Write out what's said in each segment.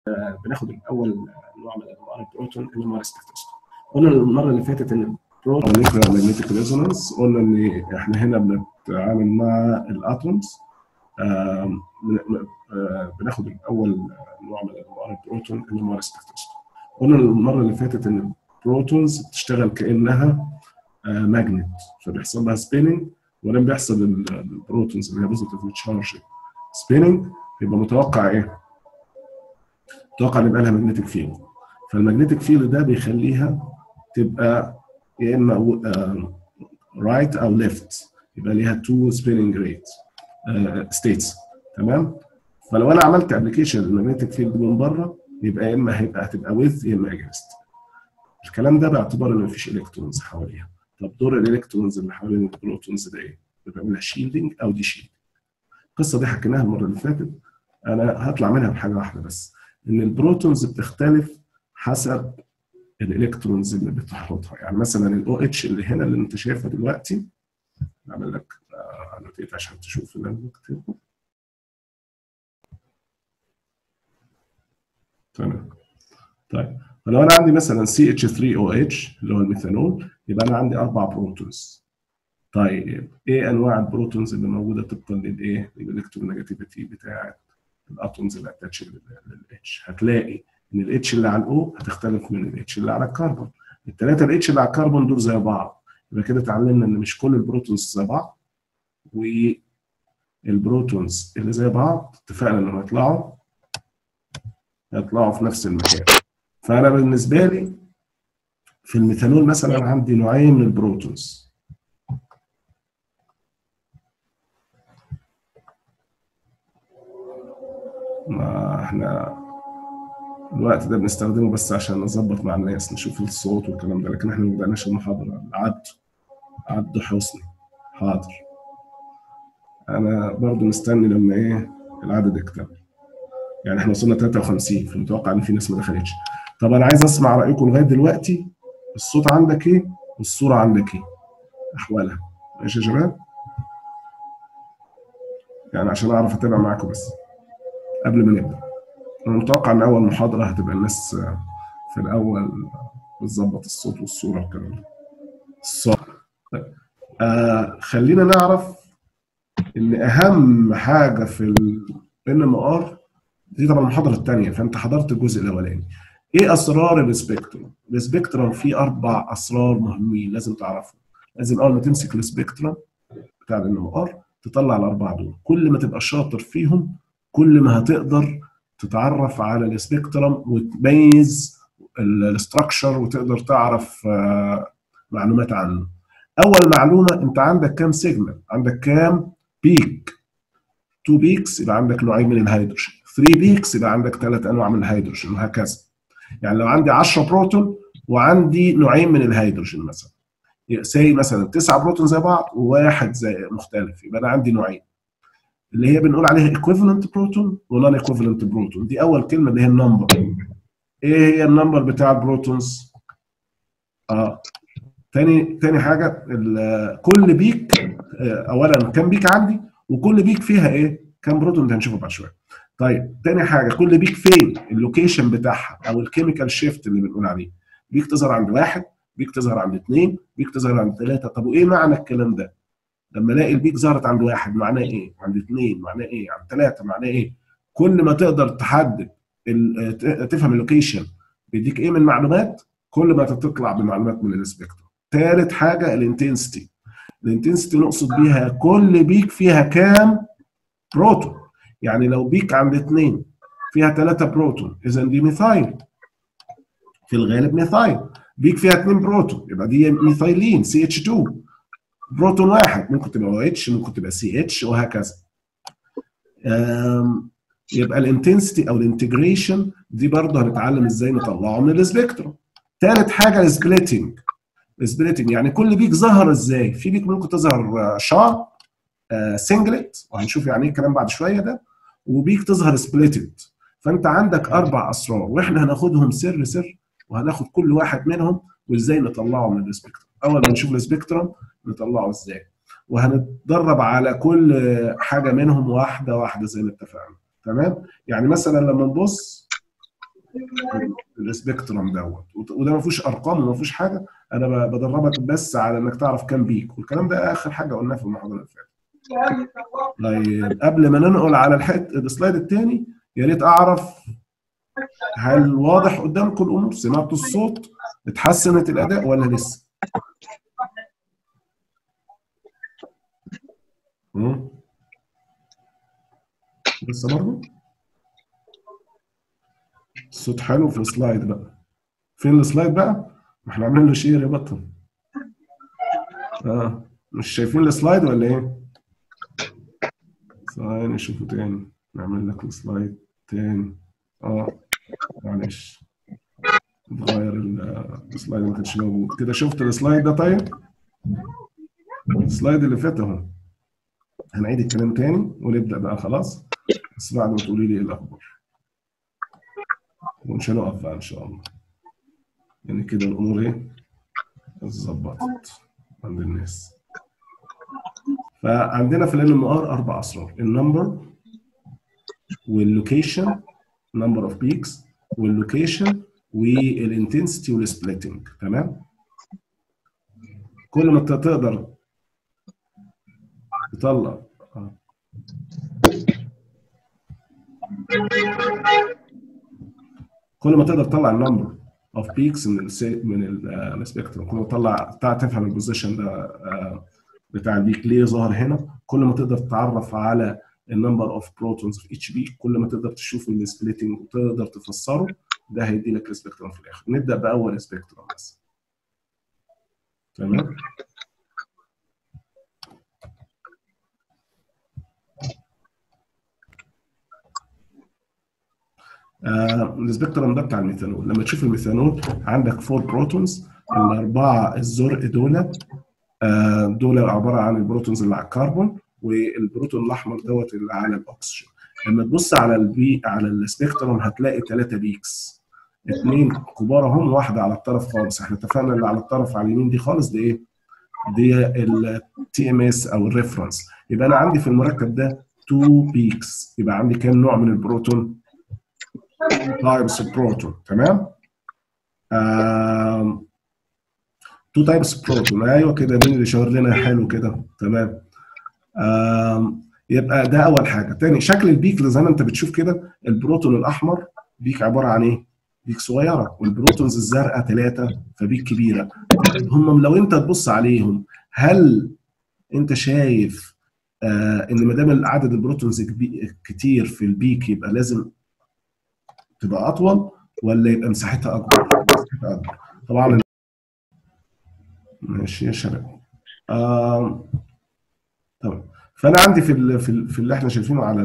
بناخد الاول نوع من انواع البروتون اللي هو سبكتروسكوب. قلنا المره اللي فاتت ان البروتون ماجنتيك ريزونانس، قلنا ان احنا هنا بنتعامل مع الاتومز. بناخد الاول نوع من انواع البروتون اللي هو سبكتروسكوب. قلنا المره اللي فاتت ان البروتونز بتشتغل كانها ماجنت، فبيحصل لها سبيننج، ولما بيحصل البروتونز اللي هي بوزيتيف تشارج سبيننج يبقى متوقع ايه؟ متوقع ان يبقى لها ماجنتيك فيلد. فالماجنتيك فيلد ده بيخليها تبقى يا اما رايت او ليفت، يبقى ليها تو سبيننج ريت ستيتس. تمام؟ فلو انا عملت ابلكيشن للماجنتيك فيلد من بره يبقى يا اما هتبقى ويز يا اما اجنست. الكلام ده باعتبار ان مفيش الكترونز حواليها. طب دور الالكترونز اللي حوالين البروتونز ده ايه؟ بيبقى منها شيلدنج او دي شيلدنج. القصه دي حكيناها المره اللي فاتت، انا هطلع منها بحاجه واحده بس، ان البروتونز بتختلف حسب الالكترونز اللي بتحطها. يعني مثلا الاو اتش اللي هنا اللي انت شايفها دلوقتي، اعمل لك انوتيت عشان تشوف اللي انا بكتبه. تمام. طيب فلو انا عندي مثلا CH3OH اللي هو الميثانول، يبقى انا عندي 4 بروتونز. طيب ايه انواع البروتونز اللي موجوده طبقا للايه؟ الالكترونيجاتيفيتي بتاعه الاتومز اللي اتاتش للاتش. هتلاقي ان الاتش اللي على الاو هتختلف من الاتش اللي على الكربون. الثلاثه الاتش اللي على الكربون دول زي بعض، يبقى كده اتعلمنا ان مش كل البروتونز زي بعض، والبروتونز اللي زي بعض اتفقنا انهم يطلعوا في نفس المكان. فانا بالنسبه لي في الميثانول مثلا عندي نوعين من البروتونز. ما احنا الوقت ده بنستخدمه بس عشان نظبط مع الناس نشوف الصوت والكلام ده، لكن احنا ما بدأناش المحاضرة. عبد حسني حاضر. انا برضو مستني لما ايه العدد يكتمل. يعني احنا وصلنا 53، فمتوقع ان في ناس ما دخلتش. طب انا عايز اسمع رايكم لغايه دلوقتي. الصوت عندك ايه والصوره عندك ايه احوالها؟ ماشي يا شباب؟ يعني عشان اعرف اتابع معاكم بس قبل ما نبدا. انا متوقع ان اول محاضره هتبقى الناس في الاول بتظبط الصوت والصوره والكلام ده. الصوت. طيب. خلينا نعرف ان اهم حاجه في ال NMR دي طبعا المحاضره الثانيه، فانت حضرت الجزء الاولاني. ايه اسرار السبيكتروم؟ السبيكتروم فيه 4 اسرار مهمين لازم تعرفهم. لازم اول ما تمسك السبيكتروم بتاع ال NMR تطلع ال4 دول. كل ما تبقى شاطر فيهم كل ما هتقدر تتعرف على السبيكتروم وتميز الاستراكشر وتقدر تعرف معلومات عنه. اول معلومه، انت عندك كام سيجنال؟ عندك كام بيك؟ 2 بيكس يبقى عندك نوعين من الهيدروجين، 3 بيكس يبقى عندك 3 انواع من الهيدروجين، وهكذا. يعني لو عندي 10 بروتون وعندي نوعين من الهيدروجين مثلا، سي مثلا 9 بروتون زي بعض وواحد زي مختلف، يبقى انا عندي نوعين اللي هي بنقول عليها ايكويفالنت بروتون ونون ايكويفالنت بروتون. دي اول كلمه اللي هي النمبر. ايه هي النمبر بتاع البروتونز؟ تاني حاجه كل بيك اولا كام بيك عندي، وكل بيك فيها ايه؟ كام بروتون؟ ده هنشوفه بعد شويه. طيب تاني حاجه كل بيك فين اللوكيشن بتاعها او الكيميكال شيفت اللي بنقول عليه. بيك تظهر عند 1، بيك تظهر عند 2، بيك تظهر عند 3. طب وايه معنى الكلام ده؟ لما الاقي البيك ظهرت عند 1 معناه ايه؟ عند 2 معناه ايه؟ عند 3 معناه ايه؟ كل ما تقدر تحدد تفهم اللوكيشن بيديك ايه من معلومات، كل ما تطلع بمعلومات من السبيكتروم. ثالث حاجه الانتنسيتي. الانتنسيتي نقصد بيها كل بيك فيها كام بروتون. يعني لو بيك عند 2 فيها 3 بروتون اذا دي ميثايل، في الغالب ميثايل. بيك فيها 2 بروتون يبقى دي ميثايلين CH2. بروتون واحد ممكن تبقى OH، ممكن تبقى CH، وهكذا. يبقى الانتنسيتي او الانتجريشن دي برضه هنتعلم ازاي نطلعه من السبيكتروم. ثالث حاجه السبليتنج. السبليتنج يعني كل بيك ظهر ازاي. في بيك ممكن تظهر شارب سنجلت، وهنشوف يعني ايه الكلام بعد شويه ده، وبيك تظهر سبليتد. فانت عندك 4 اسرار واحنا هناخدهم سر سر، وهناخد كل واحد منهم وازاي نطلعه من السبيكتروم. اول ما نشوف السبيكتروم نطلعه ازاي، وهنتدرب على كل حاجه منهم واحده واحده زي ما اتفقنا. تمام؟ يعني مثلا لما نبص السبيكترم دوت، وده ما فيهوش ارقام وما فيهوش حاجه، انا بدربك بس على انك تعرف كام بيك، والكلام ده اخر حاجه قلناها في المحاضره اللي فاتت. طيب قبل ما ننقل على السلايد الثاني، يا ريت اعرف هل واضح قدامكم الامور؟ سمعتوا الصوت؟ اتحسنت الاداء ولا لسه؟ لسه برضه؟ الصوت حلو في السلايد بقى. فين السلايد بقى؟ ما احنا عاملين له شير يا بطل. مش شايفين السلايد ولا ايه؟ ثواني نشوفه تاني، نعمل لك السلايد تاني. معلش نغير السلايد ما كانش موجود كده. شفت السلايد ده؟ طيب السلايد اللي فات اهو. هنعيد الكلام تاني ونبدا بقى خلاص، بس بعد ما تقولي لي ايه الاخبار، ومش هنقف بقى ان شاء الله، يعني كده الامور ايه اتظبطت عند الناس. فعندنا في ال ار 4 اسرار: النمبر واللوكيشن، نمبر اوف بيكس واللوكيشن والانتنسيتي والسبليتنج. تمام؟ كل ما تقدر تطلع كل ما تقدر تطلع النمبر اوف بيكس من السبيكترم، كل ما تطلع تفهم البوزيشن ده بتاع البيك ليه ظهر هنا، كل ما تقدر تتعرف على النمبر اوف بروتونز في اتش بيك، كل ما تقدر تشوف السبليتنج وتقدر تفسره. ده هيدي لك السبيكترم في الاخر. نبدا باول سبيكترم بس. تمام؟ السبيكترم ده بتاع الميثانول. لما تشوف الميثانول عندك 4 بروتونز، الاربعه الزرق دول عباره عن البروتونز اللي على الكربون، والبروتون الاحمر دوت اللي على الاكسجين. لما تبص على السبيكترم هتلاقي 3 بيكس، 2 كبار اهم، واحده على الطرف خالص. احنا اتفقنا اللي على الطرف على اليمين دي خالص دي ايه؟ دي التي ام اس او الريفرنس. يبقى انا عندي في المركب ده 2 بيكس، يبقى عندي كام نوع من البروتون؟ تايبس بروتون. تمام؟ 2 تايبس بروتون. ايوه كده، مين اللي شاور لنا؟ حلو كده. تمام. يبقى ده اول حاجه. تاني، شكل البيك زي ما انت بتشوف كده، البروتون الاحمر بيك عباره عن ايه؟ بيك صغيره، والبروتونز الزرقاء 3 فبيك كبيره. هم لو انت تبص عليهم، هل انت شايف ان ما دام عدد البروتونز كتير في البيك يبقى لازم تبقى اطول، ولا يبقى مساحتها اكبر؟ مساحتها اكبر طبعا. ماشي يا شباب. تمام. فانا عندي في اللي احنا شايفينه على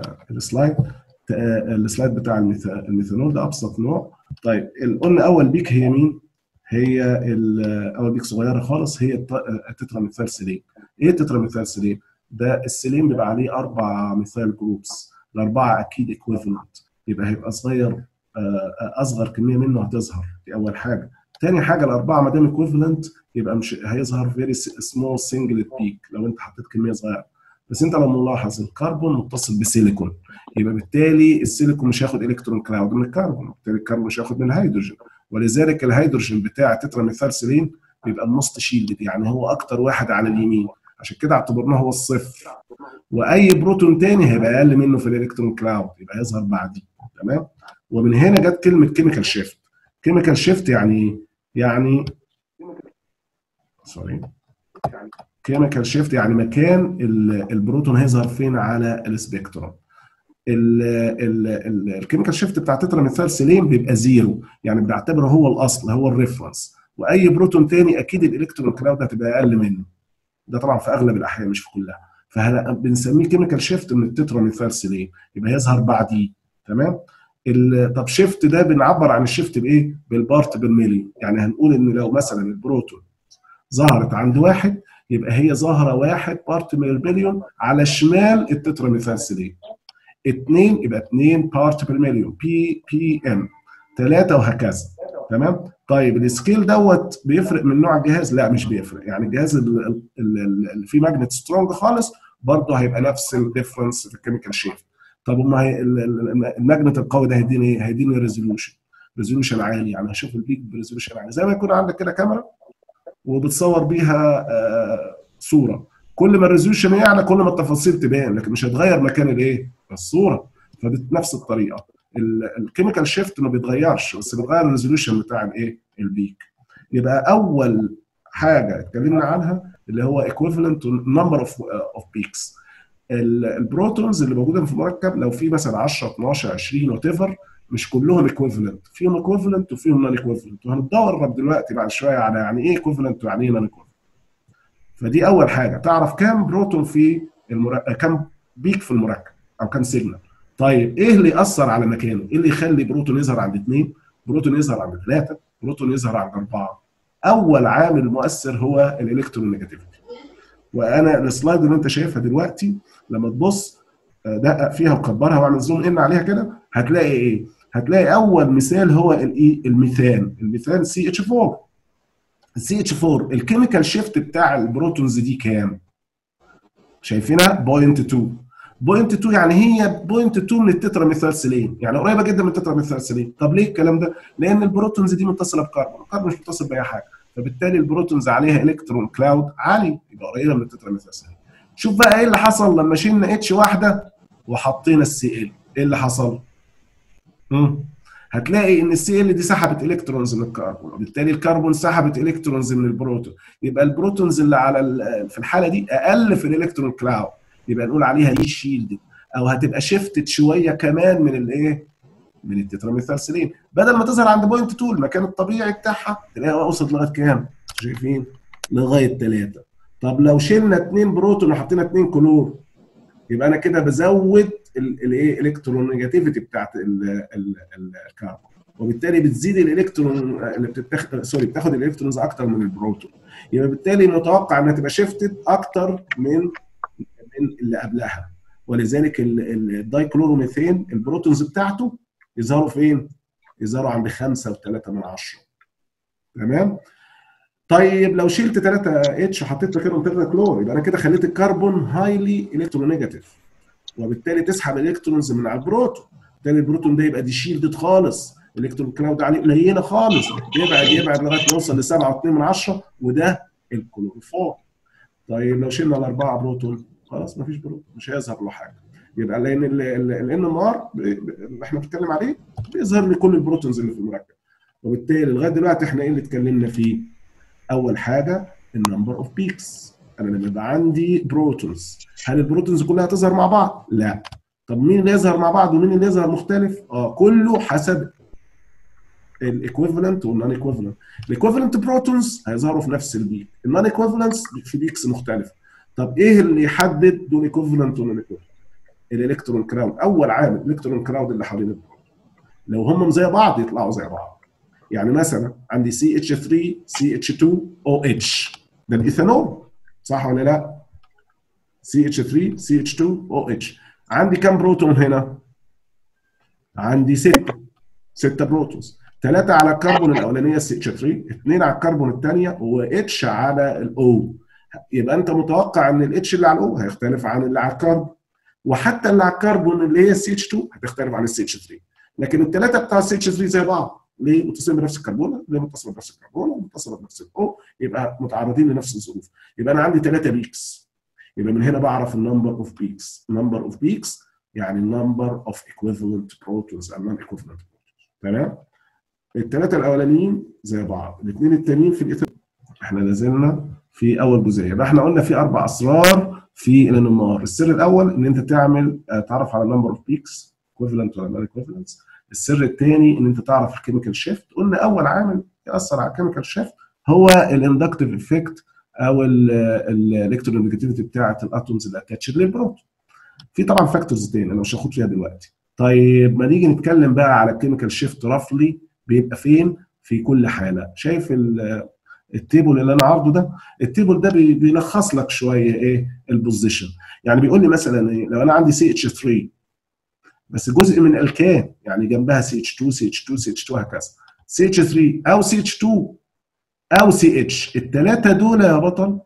السلايد بتاع الميثانول ده ابسط نوع. طيب قلنا اول بيك هي مين؟ هي اول بيك صغيره خالص، هي التترا ميثال سيلين. ايه التترا ميثال سيلين؟ ده السيلين بيبقى عليه 4 ميثال جروبس، الاربعه اكيد ايكويفالنت، يبقى هيبقى صغير، اصغر كميه منه هتظهر. دي اول حاجه. تاني حاجه، الاربعه ما دام ايكويفالنت يبقى مش هيظهر فيري سمول سنجل بيك لو انت حطيت كميه صغيره. بس انت لو ملاحظ الكربون متصل بسيليكون، يبقى بالتالي السيليكون مش هياخد الكترون كلاود من الكربون، بالتالي الكربون مش هياخد من الهيدروجين، ولذلك الهيدروجين بتاع تترا ميثال سيلين بيبقى الموست شيلد، يعني هو اكتر واحد على اليمين، عشان كده اعتبرناه هو الصفر. واي بروتون تاني هيبقى اقل منه في الالكترون كلاود، يبقى يظهر بعديه. تمام؟ ومن هنا جت كلمه كيميكال شيفت. كيميكال شيفت يعني سوري، كيميكال شيفت يعني مكان البروتون هيظهر فين على السبيكتروم. الكيميكال شيفت بتاع تترا ميثال سيلين بيبقى زيرو، يعني بنعتبره هو الاصل، هو الريفرنس، واي بروتون تاني اكيد الالكترون كلاود هتبقى اقل منه. ده طبعا في اغلب الاحيان مش في كلها، فبنسميه كيميكال شيفت من التترا ميثال سيلين، يبقى يظهر بعديه. تمام؟ طب شيفت ده بنعبر عن الشيفت بايه؟ بالبارت بالمليون. يعني هنقول ان لو مثلا البروتون ظهرت عند 1 يبقى هي ظاهره 1 بارت من المليون على شمال التترا ميثال سيلين. 2 يبقى 2 بارت بير مليون، بي ام. 3 وهكذا. تمام؟ طيب السكيل دوت بيفرق من نوع الجهاز؟ لا مش بيفرق. يعني الجهاز اللي فيه ماجنت سترونج خالص برضه هيبقى نفس الديفرنس في الكيميكال شيفت. طب ما هي الماجنت القوي ده هيديني ايه؟ هيديني ريزولوشن. ريزولوشن عالي، يعني هشوف البيك بريزولوشن عالي، زي ما يكون عندك كده كاميرا وبتصور بيها صوره، كل ما الريزولوشن يعلى كل ما التفاصيل تبان، لكن مش هتغير مكان الايه؟ الصوره. فبنفس الطريقه الكيميكال شيفت ما بيتغيرش، بس بيتغير الريزولوشن بتاع الايه؟ البيك. يبقى اول حاجه اتكلمنا عنها اللي هو equivalent number of peaks. البروتونز اللي موجوده في المركب لو في مثلا 10 12 20 وات ايفر، مش كلهم equivalent، فيهم equivalent وفيهم نون equivalent، وهنتدرب دلوقتي بعد شويه على يعني ايه equivalent ويعني ايه نون equivalent. فدي اول حاجه، تعرف كام بروتون في كام بيك في المركب او كام سيجنال. طيب ايه اللي ياثر على مكانه؟ ايه اللي يخلي بروتون يظهر عند 2، بروتون يظهر عند 3، بروتون يظهر عند 4؟ اول عامل مؤثر هو الالكترونيجاتيفيتي. وانا السلايد اللي انت شايفها دلوقتي لما تبص دقق فيها وكبرها واعمل زوم ان عليها كده، هتلاقي ايه؟ هتلاقي اول مثال هو الايه؟ الميثان سي اتش 4. السي اتش 4 الكيميكال شيفت بتاع البروتونز دي كام؟ شايفينها 0.2 يعني هي 0.2 من التترا ميثايلسيلين، يعني قريبه جدا من التترا ميثايلسيلين. طب ليه الكلام ده؟ لان البروتونز دي متصله بكربون، الكربون مش متصل باي حاجه، فبالتالي البروتونز عليها الكترون كلاود عالي، يبقى قريبه من التترا ميثايلسيلين. شوف بقى ايه اللي حصل لما شلنا اتش واحده وحطينا السي ال، ايه اللي حصل؟ هتلاقي ان السي ال دي سحبت الكترونز من الكربون، وبالتالي الكربون سحبت الكترونز من البروتون، يبقى البروتونز اللي على في الحاله دي اقل في الالكترون كلاود، يبقى نقول عليها اي شيلد، او هتبقى شيفتد شويه كمان من الايه؟ من التتراميثايلسيلين، بدل ما تظهر عند 0.2 المكان الطبيعي بتاعها تلاقيها وصلت لغايه كام؟ شايفين؟ لغايه 3. طب لو شلنا 2 بروتون وحطينا 2 كلور، يبقى انا كده بزود الايه؟ الكترونيجاتيفيتي بتاعت الكربون، وبالتالي بتزيد الالكترون اللي بتاخد الالكترونز اكتر من البروتون، يبقى بالتالي متوقع انها تبقى شيفتد اكتر من اللي قبلها. ولذلك الدايكلوروميثين البروتونز بتاعته يظهروا فين؟ يظهروا عند 5.3. تمام؟ طيب لو شلت 3 اتش وحطيت مكانهم 3 كلور، يبقى انا كده خليت الكربون هايلي الكترونيجاتيف، وبالتالي تسحب الالكترونز من على البروتون، بالتالي البروتون ده يبقى دي شيلدد خالص، الالكترون كلاود عليه قليله خالص، يبعد لغايه ما يوصل ل 7.2، وده الكلوروفور. طيب لو شلنا ال4 بروتون خلاص مفيش بروتون، مش هيظهر له حاجه، يبقى لان النار اللي احنا بنتكلم عليه بيظهر لي كل البروتونز اللي في المركب. وبالتالي لغايه دلوقتي احنا ايه اللي اتكلمنا فيه؟ اول حاجه النمبر اوف بيكس. انا لما يبقى عندي بروتونز، هل البروتونز كلها تظهر مع بعض؟ لا. طب مين اللي يظهر مع بعض ومين اللي يظهر مختلف؟ كله حسب الايكويفالنت والنون ايكويفالنت. الايكويفالنت بروتونز هيظهروا في نفس البيك، النون ايكويفالنتس في بيكس مختلفه. طب ايه اللي يحدد دول ايكويفالنت ونون ايكويفالنت؟ الالكترون كراود، اول عامل الالكترون كراود اللي حوالين البروتون. لو هم زي بعض يطلعوا زي بعض. يعني مثلا عندي CH3 CH2OH، ده الايثانول، صح ولا لا؟ CH3 CH2OH. عندي كام بروتون هنا؟ عندي 6 بروتونز، 3 على الكربون الاولانيه CH3، 2 على الكربون الثانيه، واتش على الاو. يبقى انت متوقع ان الاتش اللي على الاو هيختلف عن اللي على الكربون، وحتى اللي على الكربون اللي هي CH2 هتختلف عن CH3. لكن الثلاثه بتاع CH3 زي بعض، ليه؟ متصلين بنفس الكربون، ليه متصله بنفس الكربون ومتصله بنفس الاو، يبقى متعرضين لنفس الظروف. يبقى انا عندي 3 بيكس، يبقى من هنا بعرف النمبر اوف بيكس. نمبر اوف بيكس يعني النمبر اوف ايكويفالنت بروتونز او نون ايكويفالنت بروتونز. تمام؟ الثلاثه الاولانيين زي بعض، الاثنين التانيين في الايثانول. احنا لازلنا في اول جزئيه، يبقى احنا قلنا في 4 اسرار في الانمار. السر الاول ان انت تعرف على النمبر اوف بيكس ايكويفالنت ولا نون ايكويفالنت. السر الثاني ان انت تعرف الكيميكال شيفت. قلنا اول عامل ياثر على الكيميكال شيفت هو الاندكتيف افكت او الالكترونيجاتيفيتي بتاعه الاتومز اللي اتاتشد للبروتون. في طبعا فاكتورز تاني انا مش هاخد فيها دلوقتي. طيب ما نيجي نتكلم بقى على الكيميكال شيفت رفلي بيبقى فين في كل حاله. شايف التيبل اللي انا عارضه ده؟ التيبل ده بيلخص لك شويه ايه البوزيشن. يعني بيقول لي مثلا إيه؟ لو انا عندي CH3 بس جزء من الكان، يعني جنبها CH2 CH2 CH2 هكذا، CH3 او CH2 او CH، الثلاثه دول يا بطل،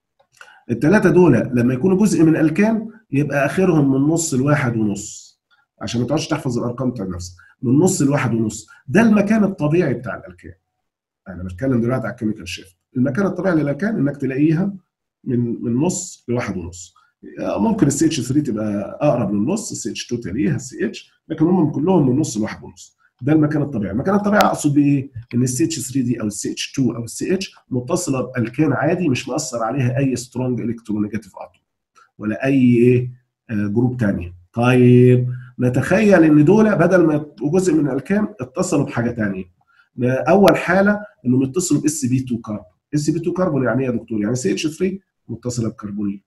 الثلاثه دول لما يكونوا جزء من الكان يبقى اخرهم من نص ل1.5. عشان ما تقعدش تحفظ الارقام بتاع نفسك. من نص لواحد ونص ده المكان الطبيعي بتاع الالكان. انا بتكلم دلوقتي على الكيميكال شيفت. المكان الطبيعي للالكان انك تلاقيها من نص لواحد ونص. ممكن السي اتش 3 تبقى اقرب للنص، السي اتش 2 تليها السي اتش، لكن هم كلهم من نص لواحد ونص. ده المكان الطبيعي. المكان الطبيعي اقصد بايه؟ ان السي اتش 3 دي او السي اتش 2 او السي اتش متصله بالكان عادي، مش مأثر عليها اي سترونج الكترونيجاتيف اتوم ولا اي ايه جروب ثانيه. طيب نتخيل ان دول بدل ما يبقوا جزء من الالكان اتصلوا بحاجه ثانيه. اول حاله انهم يتصلوا باس بي 2 كاربون. اس بي 2 كاربون يعني ايه يا دكتور؟ يعني سي اتش 3 متصله بكربونيل،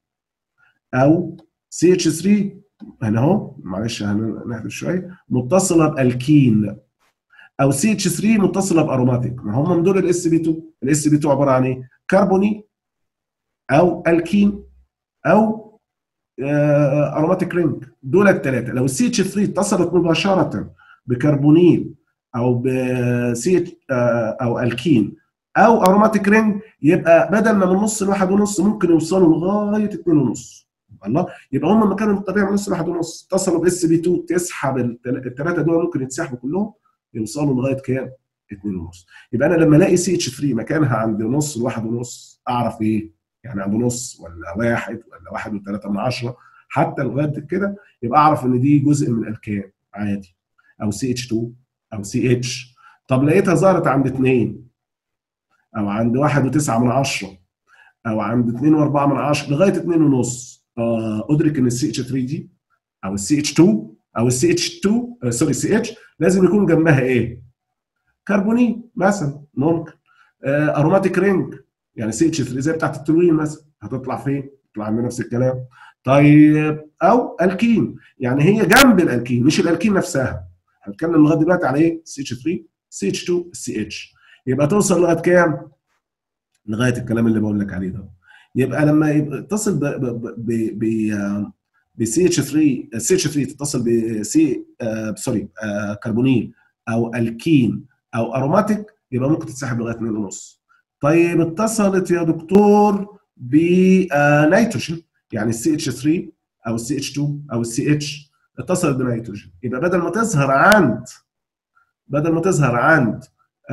او سي اتش 3 هنا اهو، معلش هنحذف شويه، متصله بالكين، او سي اتش 3 متصله باروماتيك. ما هم من دول الاس بي 2. الاس بي 2 عباره عن ايه؟ كربوني او الكين او اروماتيك رينج. دول الثلاثه. لو السي اتش 3 اتصلت مباشره بكربونيل او بسي او الكين او اروماتيك رينج، يبقى بدل ما من نص لواحد ونص ممكن يوصلوا لغايه 2 ونص. الله، يبقى هم المكان الطبيعي من نص لواحد ونص، اتصلوا باس بي 2 تسحب الثلاثه دول، ممكن يتسحبوا كلهم يوصلوا لغايه كام؟ 2 ونص. يبقى انا لما الاقي سي اتش 3 مكانها عند نص لواحد ونص اعرف ايه؟ يعني عند نص ولا واحد ولا واحد وثلاثة من عشرة حتى لغايه كده، يبقى اعرف ان دي جزء من الالكان عادي، او سي اتش 2 او سي اتش. طب لقيتها ظهرت عند 2 او عند 1.9 من عشرة او عند 2.4 من عشرة لغايه 2 ونص، ادرك ان السي اتش 3 دي او السي اتش 2 او السي اتش 2 سوري سي اتش لازم يكون جنبها ايه؟ كربوني مثلا، ممكن اروماتيك رينج، يعني سي اتش 3 زي بتاعت التلوين مثلا، هتطلع فين؟ تطلع عندنا نفس الكلام. طيب او الكين، يعني هي جنب الالكين مش الالكين نفسها. هنتكلم لغايه دلوقتي على ايه؟ سي اتش 3 سي اتش 2 سي اتش. يبقى توصل لغايه كام؟ لغايه الكلام اللي بقول لك عليه ده. يبقى لما يتصل ب سي اتش 3، سي اتش 3 تتصل بسي سوري كربونيل او الكين او اروماتيك، يبقى ممكن تتسحب لغايه 2 ونص. طيب اتصلت يا دكتور بنيتروجين، يعني السي اتش 3 او السي اتش 2 او السي اتش اتصلت بنيتروجين، يبقى بدل ما تظهر عند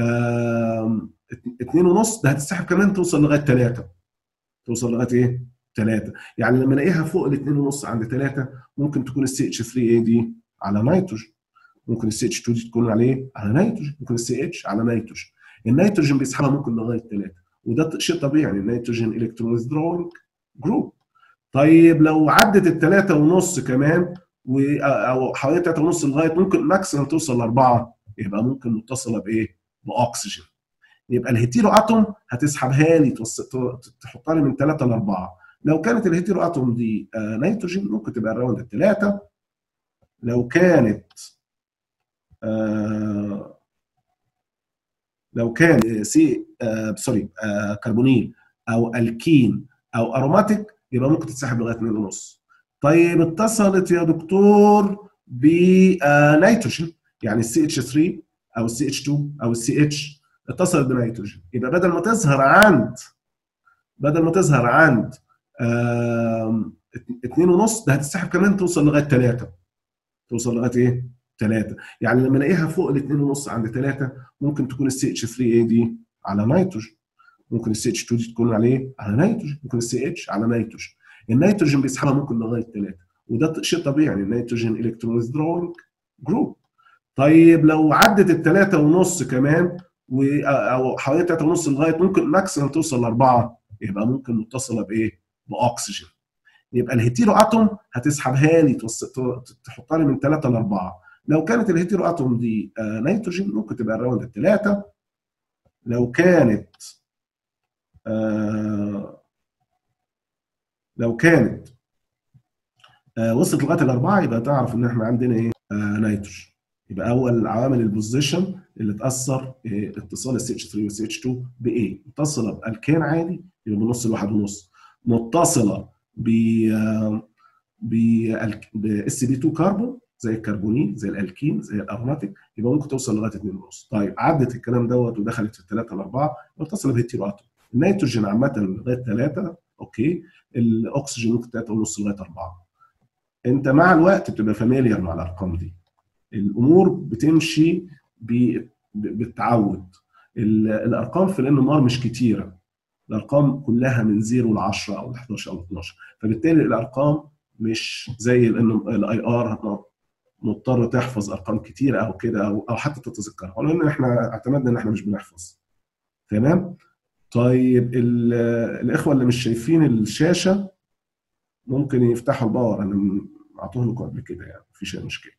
2 ونص، ده هتتسحب كمان توصل لغايه 3. توصل لغايه ايه؟ 3. يعني لما الاقيها فوق ال 2 ونص عند 3، ممكن تكون السي اتش 3 ايه دي؟ على نيتروجين. ممكن السي اتش 2 دي تكون عليه على نيتروجين، ممكن السي اتش على نيتروجين. النيتروجين بيسحبها ممكن لغايه 3، وده شيء طبيعي، يعني النيتروجين الكترون ويزدروينج جروب. طيب لو عدت الثلاثة ونص كمان او حوالي 3 ونص لغايه ممكن ماكسيمم توصل ل4، يبقى ممكن متصله بايه؟ باكسجين. يبقى الهيتيرو اتوم هتسحبها لي تحطها لي من 3 ل 4. لو كانت الهيتيرو اتوم دي نيتروجين ممكن تبقى الراوند الثلاثه. لو كانت لو كان سي سوري كربونيل او الكين او اروماتيك، يبقى ممكن تتسحب لغايه 2 ونص. طيب اتصلت يا دكتور بنيتروجين، يعني السي اتش 3 او السي اتش 2 او السي اتش اتصلت بنيتروجين، يبقى بدل ما تظهر عند 2 ونص، ده هتتسحب كمان توصل لغايه 3. توصل لغايه ايه؟ 3. يعني لما الاقيها فوق ال 2 ونص عند 3، ممكن تكون السي اتش 3 ايه دي؟ على نيتروجين. ممكن السي اتش 2 دي تكون عليه على نيتروجين، ممكن السي اتش على نيتروجين. النيتروجين بيسحبها ممكن لغايه 3، وده شيء طبيعي، يعني النيتروجين الكترون ويزدروينج جروب. طيب لو عدت الثلاثة ونص كمان او حوالي 3 ونص لغايه ممكن ماكسيمم توصل ل4، يبقى ممكن متصله بايه؟ باكسجين. يبقى الهيتيرو اتوم هتسحبها لي تحطها لي من 3 ل 4. لو كانت الهيتيرو اتوم دي نيتروجين ممكن تبقى الراوند الثلاثه. لو كانت وصلت لغايه الاربعه، يبقى تعرف ان احنا عندنا ايه؟ نيتروجين. يبقى اول عوامل البوزيشن اللي تاثر اتصال السي اتش 3 والسي اتش 2 بايه؟ متصله بالكان عادي يبقى بنص لواحد ونص، متصله ب اس بي 2 كربون زي الكربونين زي الالكين زي الاروماتيك، يبقى ممكن توصل لغايه 2 ونص. طيب عدت الكلام دوت ودخلت في 3 ل 4، متصله بهيتيرو اتوم. النيتروجين عامه لغايه 3 اوكي، الاكسجين ممكن 3 ونص لغايه 4. انت مع الوقت بتبقى فاميليار مع الارقام دي. الامور بتمشي بالتعود. الارقام في الان ار مش كتيره، الارقام كلها من 0 ل 10 او ل 11 او 12، فبالتالي الارقام مش زي الاي ار مضطر تحفظ ارقام كتيره او كده او حتى تتذكرها، ولو ان احنا اعتمدنا ان احنا مش بنحفظ. تمام. طيب الاخوه اللي مش شايفين الشاشه ممكن يفتحوا الباور، انا اعطوه لكم قبل كده يعني مفيش اي مشكله.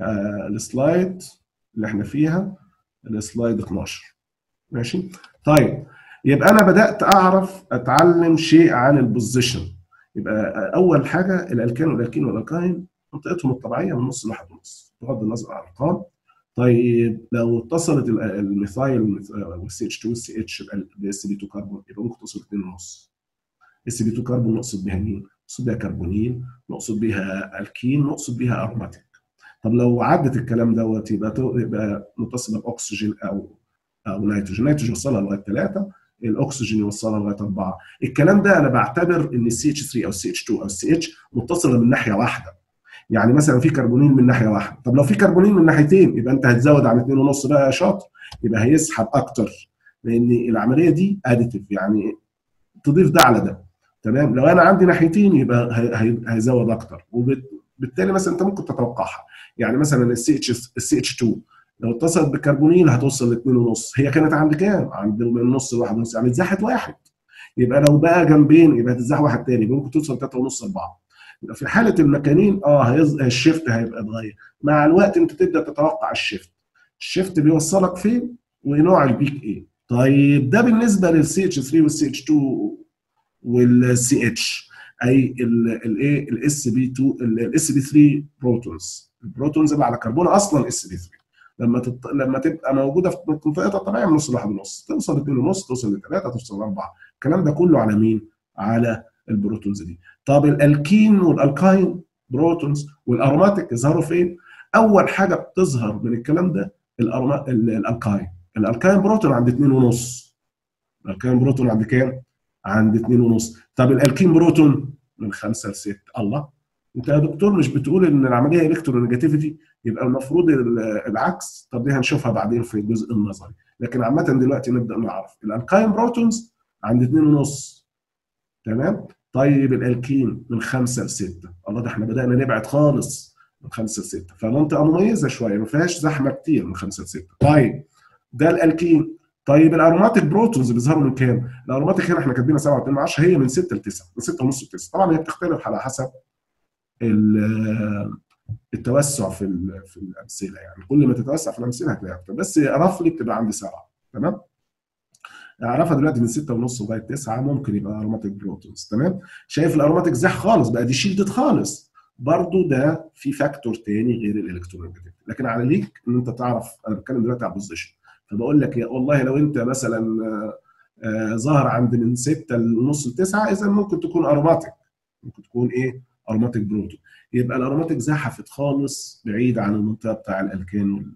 السلايد اللي احنا فيها السلايد 12. ماشي. طيب يبقى انا بدات اعرف اتعلم شيء عن البوزيشن. يبقى اول حاجه الالكان والالكين والالكاين منطقتهم الطبيعيه من نص لواحد ونص بغض النظر عن الارقام. طيب لو اتصلت الميثايل والسي اتش 2 والسي اتش باس بي 2 كربون يبقى ممكن توصل 2.5. اس بي 2 كربون نقصد بها مين؟ نقصد بها كربونين، نقصد بها الكين، نقصد بها اروماتيك. طب لو عدت الكلام دوت يبقى متصله باكسجين او نيتروجين. نيتروجين يوصلها لغايه 3، الاكسجين يوصلها لغايه 4. الكلام ده انا بعتبر ان السي اتش 3 او السي اتش 2 او السي اتش متصله من ناحيه واحده. يعني مثلا في كربونين من ناحيه واحده، طب لو في كربونين من ناحيتين يبقى انت هتزود عن 2.5 بقى يا شاطر، يبقى هيسحب اكتر، لان العمليه دي اديتيف يعني تضيف ده على ده. تمام. لو انا عندي ناحيتين يبقى هيزود اكتر، وبالتالي مثلا انت ممكن تتوقعها. يعني مثلا السي اتش 2 لو اتصلت بالكربونيل هتوصل ل 2.5، هي كانت عند كام؟ عند من نص ل 1.5، يعني اتزاحت واحد. يبقى لو بقى جنبين يبقى هتتزاح واحد تاني، ممكن توصل 3.5 4. يبقى في حاله المكانين الشيفت هيبقى اتغير مع الوقت. انت تبدا تتوقع الشيفت بيوصلك فين ونوع البيك ايه. طيب ده بالنسبه للسي اتش 3 والسي اتش 2 والسي اتش، اي الايه الاس بي 2 الاس بي 3 بروتونز. البروتونز اللي على كربون اصلا اس بي 3 لما تبقى موجوده في منطقتها الطبيعيه من نص لواحد ونص، توصل ل 2.5، توصل ل 3، توصل ل 4. الكلام ده كله على مين؟ على البروتونز دي. طب الالكين والالكاين بروتونز والاروماتيك يظهروا فين؟ اول حاجه بتظهر من الكلام ده الالكاين. الالكاين بروتون عند 2.5. الالكين بروتون عند كام؟ عند 2.5. طب الالكين بروتون من 5 ل 6. الله، انت يا دكتور مش بتقول ان العمليه الكترونيجاتيفيتي؟ يبقى المفروض العكس. طب دي هنشوفها بعدين في الجزء النظري، لكن عامه دلوقتي نبدا نعرف الالكين بروتونز عند 2.5. تمام. طيب الالكين من 5 ل 6. الله، ده احنا بدانا نبعد خالص من 5 ل 6، فمنطقه مميزه شويه ما فيهاش زحمه كتير من 5 ل 6. طيب ده الالكين. طيب الاروماتيك بروتونز بيظهروا من كام؟ الاروماتيك هنا احنا كاتبينها 7.2، هي من 6 ل 9، من 6.5 ل 9. طبعا هي بتختلف على حسب التوسع في الامثله، يعني كل ما تتوسع في الامثله هتلاقي اكتر، بس رفلي بتبقى عند 7. تمام. اعرفها دلوقتي من 6.5 لغايه 9 ممكن يبقى اروماتيك بروتونز. تمام. شايف الاروماتيك زاح خالص بقى، دي شيلدد خالص. برضو ده في فاكتور تاني غير الالكترونيجاتيف، لكن على ليك ان انت تعرف. انا بتكلم دلوقتي على البوزيشن، فبقول لك يا والله لو انت مثلا ظهر عند من 6 لنص ل 9، اذا ممكن تكون اروماتيك، ممكن تكون ايه؟ اروماتيك بروتون. يبقى الاروماتيك زحفت خالص بعيد عن المنطقه بتاع الالكان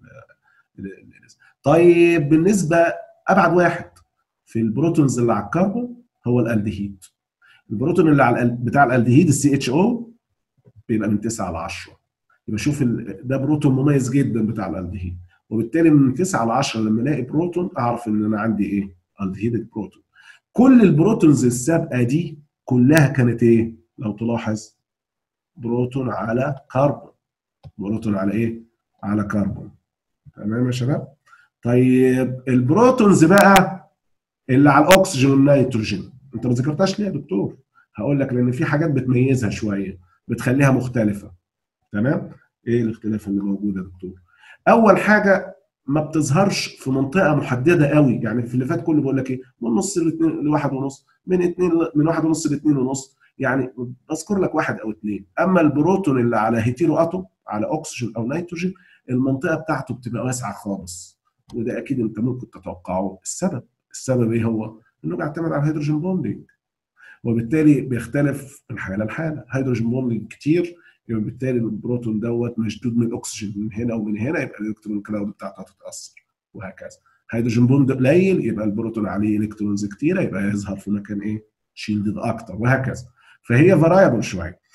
طيب بالنسبه ابعد واحد في البروتونز اللي على الكربون هو الالدهيد. البروتون اللي على بتاع الالدهيد السي اتش او بيبقى من 9 ل 10. يبقى شوف ده بروتون مميز جدا بتاع الالدهيد، وبالتالي من 9 ل 10 لما الاقي بروتون اعرف ان انا عندي ايه؟ الدهيد بروتون. كل البروتونز السابقه دي كلها كانت ايه؟ لو تلاحظ بروتون على كربون. بروتون على ايه؟ على كربون. تمام يا شباب. طيب البروتونز بقى اللي على الاكسجين والنيتروجين انت ما ذكرتهاش ليه يا دكتور؟ هقول لك لان في حاجات بتميزها شويه، بتخليها مختلفه. تمام. ايه الاختلاف اللي موجود يا دكتور؟ اول حاجه ما بتظهرش في منطقه محدده قوي، يعني في اللي فات كله بقول لك ايه؟ من نص ل 1 ونص، من 1 ونص ل 2 ونص، يعني بذكر لك واحد او اثنين. اما البروتون اللي على هيتيرو اتوم على اكسجين او نيتروجين المنطقه بتاعته بتبقى واسعه خالص، وده اكيد انت ممكن تتوقعه. السبب ايه هو؟ انه بيعتمد على الهيدروجين بوندنج، وبالتالي بيختلف من حاله لحاله. هيدروجين بوندنج كتير يبقى بالتالي البروتون دوت مشدود من الاكسجين من هنا ومن هنا، يبقى الالكترون كلاود بتاعته هتتاثر وهكذا. هيدروجين بوند قليل يبقى البروتون عليه الكترونز كتيره، يبقى يظهر في مكان ايه؟ شيلدد اكتر وهكذا. فهي فرايبل شويه.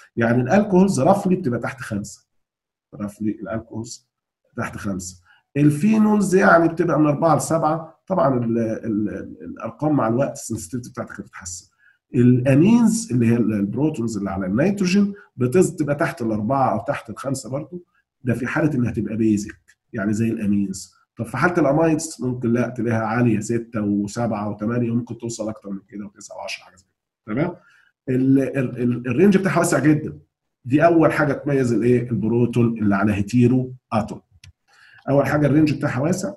يعني الالكوهولز رفلي بتبقى تحت 5. رفلي الالكوهولز تحت 5. الفينولز يعني بتبقى من 4 ل 7. طبعا الارقام مع الوقت السنسيتيفيتي بتاعتك بتتحسن. الامينز اللي هي البروتونز اللي على النيتروجين بتبقى تحت الاربعه او تحت الخمسه برضه، ده في حاله انها تبقى بيزك يعني زي الامينز. طب في حاله الامايدز ممكن لا تلاقيها عاليه 6 و7 و8 وممكن توصل اكتر من كده و9 و10 حاجه زي كده. تمام. الرينج بتاعها واسع جدا. دي اول حاجه تميز الايه البروتون اللي على هيتيرو اتوم. اول حاجه الرينج بتاعها واسع.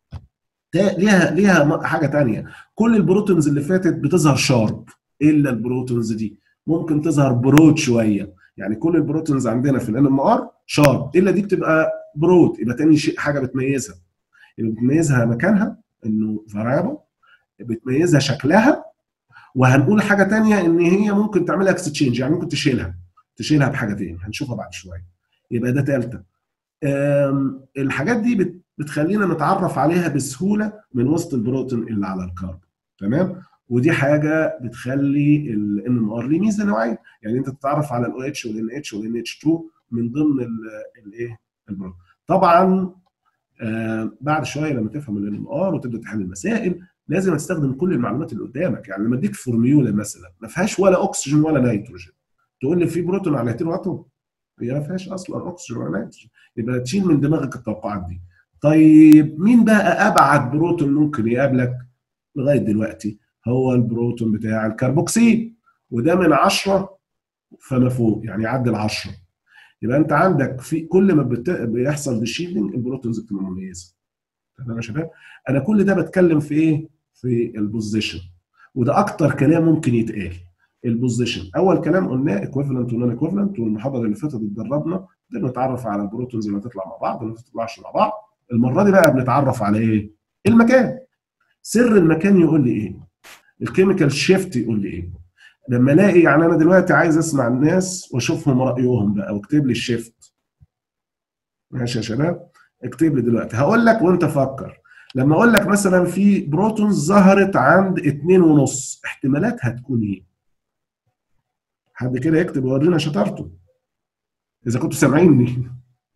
ليها حاجه ثانيه، كل البروتونز اللي فاتت بتظهر شارب الا البروتونز دي ممكن تظهر برود شويه. يعني كل البروتونز عندنا في الان ام ار شارب الا دي بتبقى برود. يبقى تاني شيء حاجه بتميزها، اللي بتميزها مكانها انه فاريبل، بتميزها شكلها. وهنقول حاجه ثانيه ان هي ممكن تعملها اكستشينج، يعني ممكن تشيلها بحاجه ثانيه هنشوفها بعد شويه. يبقى ده ثالثه. الحاجات دي بتخلينا نتعرف عليها بسهوله من وسط البروتين اللي على الكارب. تمام. ودي حاجه بتخلي الان ام ار ليه ميزه نوعيه، يعني انت تتعرف على الاو اتش والان اتش والان اتش 2 من ضمن الايه البروتين. طبعا بعد شويه لما تفهم الان ام ار وتبدا تحل المسائل لازم تستخدم كل المعلومات اللي قدامك. يعني لما اديك فورميولا مثلا ما فيهاش ولا اكسجين ولا نيتروجين، تقول لي في بروتون على هيتيرو اتوم؟ هي ما فيهاش اصلا اكسجين ولا نيتروجين. يبقى تشيل من دماغك التوقعات دي. طيب مين بقى ابعد بروتون ممكن يقابلك لغايه دلوقتي؟ هو البروتون بتاع الكربوكسيل، وده من 10 فما فوق، يعني يعدي ال 10. يبقى انت عندك في كل ما بيحصل ديشيلدنج البروتونز بتبقى مميزه. تمام يا شباب. انا كل ده بتكلم في ايه؟ في البوزيشن، وده اكتر كلام ممكن يتقال. البوزيشن اول كلام قلناه ايكويفالنت ونون ايكويفالنت، والمحاضره اللي فاتت اتدربنا نتعرف على البروتونز اللي هتطلع مع بعض واللي ما تطلعش مع بعض. المره دي بقى بنتعرف على ايه؟ المكان. سر المكان يقول لي ايه؟ الكيميكال شيفت يقول لي ايه؟ لما الاقي، يعني انا دلوقتي عايز اسمع الناس واشوفهم رايهم بقى واكتب لي الشيفت. ماشي يا شباب؟ اكتب لي دلوقتي هقول لك وانت فكر. لما اقول لك مثلا في بروتونز ظهرت عند 2.5، احتمالاتها تكون ايه؟ حد كده يكتب ويورينا شطارته اذا كنتوا سامعيني.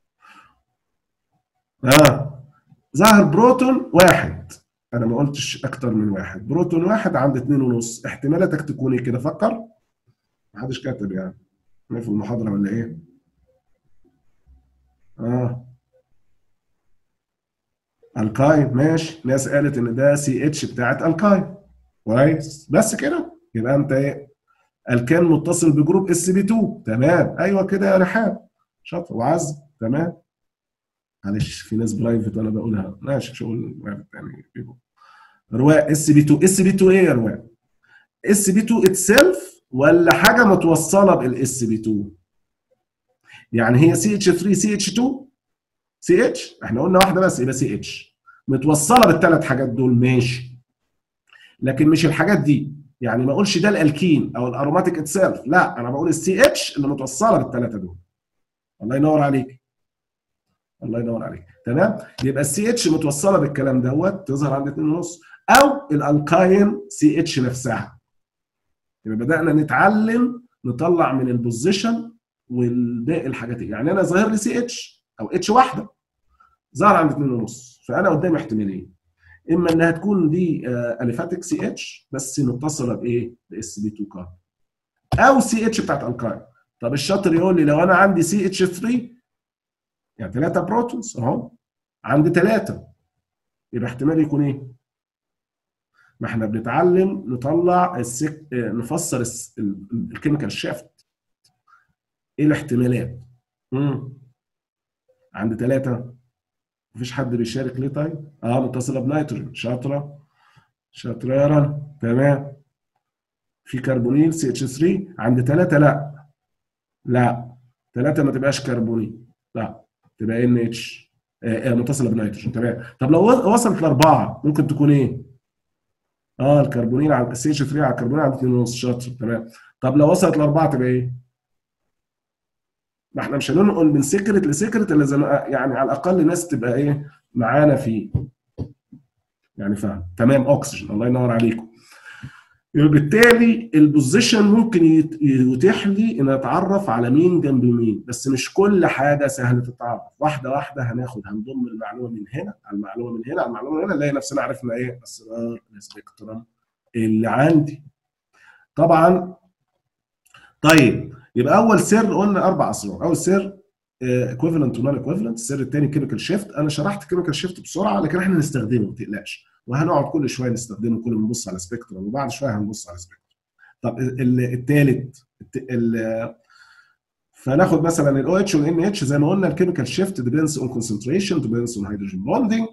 ظهر بروتون واحد، انا ما قلتش اكتر من واحد، بروتون واحد عند 2.5، احتمالاتك تكون ايه كده؟ فكر. محدش كاتب يعني في المحاضره ولا ايه؟ الكاين. ماشي. ناس قالت ان ده سي اتش بتاعت الكاين. كويس. بس كده يبقى انت ايه؟ الكان متصل بجروب اس بي 2. تمام. ايوه كده يا رحاب، شاطر. وعز. تمام. معلش في ناس برايفت وانا بقولها، ماشي شغل برايفت يعني. رواق اس بي 2. اس بي 2 ايه يا رواق؟ اس بي 2 اتسيلف ولا حاجه متوصله بالاس بي 2؟ يعني هي سي اتش 3 سي اتش 2 سي اتش، احنا قلنا واحده بس يبقى سي اتش متوصله بالثلاث حاجات دول. ماشي. لكن مش الحاجات دي، يعني ما اقولش ده الالكين او الاروماتيك اتسيلف، لا انا بقول السي اتش اللي متوصله بالثلاثه دول. الله ينور عليك. الله ينور عليك. تمام. يبقى السي اتش متوصله بالكلام دوت تظهر عند 2.5، او الالكاين سي اتش نفسها. يبقى بدانا نتعلم نطلع من البوزيشن والباقي الحاجات. يعني انا ظاهر لي سي اتش او اتش واحده ظهر عند 2.5، فانا قدامي احتمالين، اما انها تكون دي اليفاتيك سي اتش بس متصله بايه؟ باس بي 2 كارب، او سي اتش بتاعت الكاين. طب الشاطر يقول لي لو انا عندي سي اتش 3، يعني 3 بروتونز اهو، عندي 3، يبقى احتمال يكون ايه؟ ما احنا بنتعلم نطلع نفسر الكيميكال شيفت. ايه الاحتمالات؟ عند 3. مفيش حد بيشارك ليه؟ طيب متصله بنيتروجين. شاطره. شاطره يا رنا. تمام. في كربونيل سي اتش 3 عند 3. لا 3 ما تبقاش كربونيل، لا تبقى ان اتش متصله بنيتروجين. تمام. طب لو وصلت ل4 ممكن تكون ايه؟ الكربونيل على السي اتش 3 على الكربونيل عند 2.5. شاطر. تمام. طب لو وصلت ل4 تبقى ايه؟ ما احنا مش هننقل من سيكرت لسيكرت الا زي يعني على الاقل الناس تبقى ايه معانا فيه، يعني فاهم. تمام. اكسجين. الله ينور عليكم. يبقى بالتالي البوزيشن ممكن يتيح لي ان اتعرف على مين جنب مين، بس مش كل حاجه سهله التعرف. واحده واحده هنضم المعلومه من هنا على المعلومه من هنا على المعلومه من هنا، نلاقي نفسنا عرفنا ايه اسرار السبيكترم اللي عندي. طبعا طيب يبقى اول سر قلنا اربع اسرار. اول سر ايكويفالنت ونون ايكويفالنت. السر الثاني كيميكال شيفت. انا شرحت كيميكال شيفت بسرعه، لكن احنا نستخدمه ما تقلقش، وهنقعد كل شويه نستخدمه، كل ما نبص على سبيكترم وبعد شويه هنبص على سبيكترم. طب الثالث فناخد مثلا الاو اتش والان اتش زي ما قلنا. الكيميكال شيفت ديبيندز اون كونسنتريشن، ديبيندز اون هيدروجين بوندنج.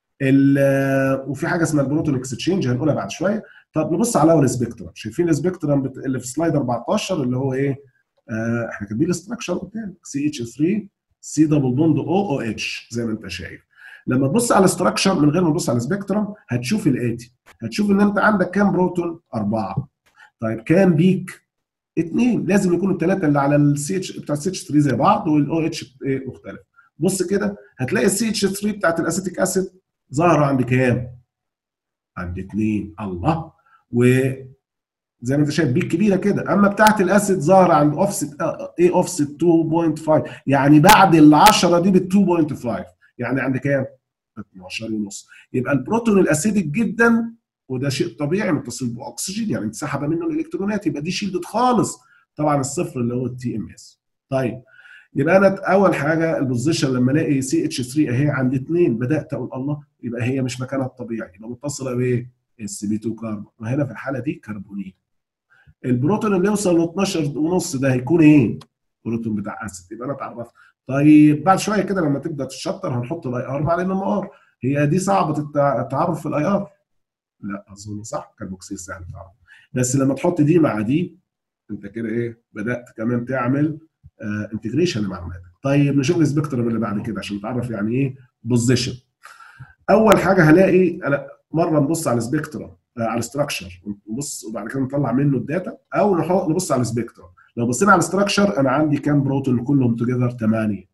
وفي حاجه اسمها البروتون اكستشينج هنقولها بعد شويه. طب نبص على اول سبيكترم. شايفين السبيكترم اللي في سلايد 14 اللي هو ايه؟ احنا كاتبين الاستراكشر قدامك سي اتش 3 سي دبل بوند او اتش زي ما انت شايف. لما تبص على الاستراكشر من غير ما تبص على السبيكترم هتشوف الاتي. هتشوف ان انت عندك كام بروتون؟ 4. طيب كام بيك؟ 2. لازم يكونوا الثلاثه اللي على السي اتش بتاع السي اتش 3 زي بعض والاو اتش مختلف. بص كده هتلاقي السي اتش 3 بتاعت الاسيتيك اسيد ظاهره عند كام؟ عند 2. الله. وزي ما انت شايف بيك كبيره كده. اما بتاعت الاسيد ظاهره عند اوفست ايه؟ اوفست 2.5، يعني بعد ال 10 دي بال 2.5، يعني عند كام؟ 12 ونص. يبقى البروتون الاسيدك جدا، وده شيء طبيعي متصل باكسجين، يعني انسحب منه الالكترونات، يبقى دي شيلدد خالص. طبعا الصفر اللي هو التي ام اس. طيب يبقى انا اول حاجه البوزيشن لما الاقي سي اتش 3 اهي عند 2 بدات اقول الله، يبقى هي مش مكانها الطبيعي، يبقى متصله بايه؟ اس بي 2 كاربون، وهنا في الحاله دي كربونيل. البروتون اللي يوصل ل 12 ونص ده هيكون ايه؟ بروتون بتاع اسيد. يبقى انا اتعرفت. طيب بعد شويه كده لما تبدا تشطر هنحط الاي ار مع الان ام ار. هي دي صعبه التعرف في الاي ار؟ لا اظن صح، كاربوكسيل سهل التعرف. بس لما تحط دي مع دي انت كده ايه؟ بدات كمان تعمل انتجريشن لمعلوماتك. طيب نشوف السبيكترم اللي بعد كده عشان نتعرف يعني ايه بوزيشن. اول حاجه هلاقي انا مره نبص على السبيكترم على الاستراكشر نبص وبعد كده نطلع منه الداتا، او نبص على السبيكترم. لو بصينا على الاستراكشر انا عندي كام بروتون كلهم توجذر؟ 8.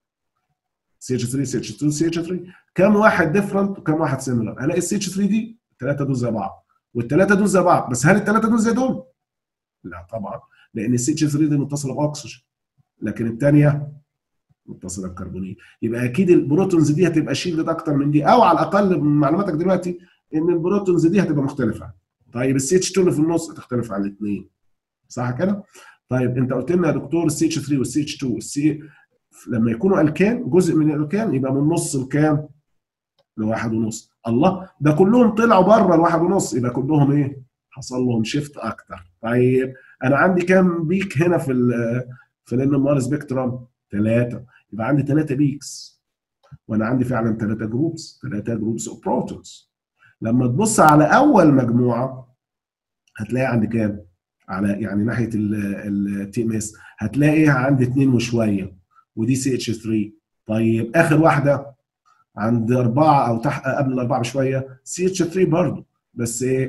سي اتش 3 سي اتش 2 سي اتش 3. كام واحد ديفرنت وكام واحد سيميلر؟ هلاقي السي اتش 3 دي الثلاثه دول زي بعض والثلاثه دول زي بعض، بس هل الثلاثه دول زي دول؟ لا طبعا، لان السي اتش 3 دي متصله باكسجين، لكن الثانيه متصله بكربونيل. يبقى اكيد البروتونز دي هتبقى شيلد اكتر من دي، او على الاقل من معلوماتك دلوقتي ان البروتونز دي هتبقى مختلفه. طيب السي اتش 2 اللي في النص هتختلف عن الاثنين، صح كده؟ طيب انت قلت لنا يا دكتور السي اتش 3 والسي اتش 2 والسي لما يكونوا الكان جزء من الالكان يبقى من نص الكام؟ لواحد ونص. الله، ده كلهم طلعوا بره الواحد ونص، يبقى كلهم ايه؟ حصل لهم شيفت اكتر. طيب انا عندي كام بيك هنا في الان ام ار سبيكترم؟ 3. يبقى عندي 3 بيكس، وانا عندي فعلا 3 جروبس اوف بروتونز. لما تبص على اول مجموعه هتلاقي عندي كام؟ على يعني ناحيه التي ام اس هتلاقي عندي 2 وشويه، ودي سي اتش 3. طيب اخر واحده عند 4 او تحت قبل الاربعه بشويه سي اتش 3 برضه، بس ايه؟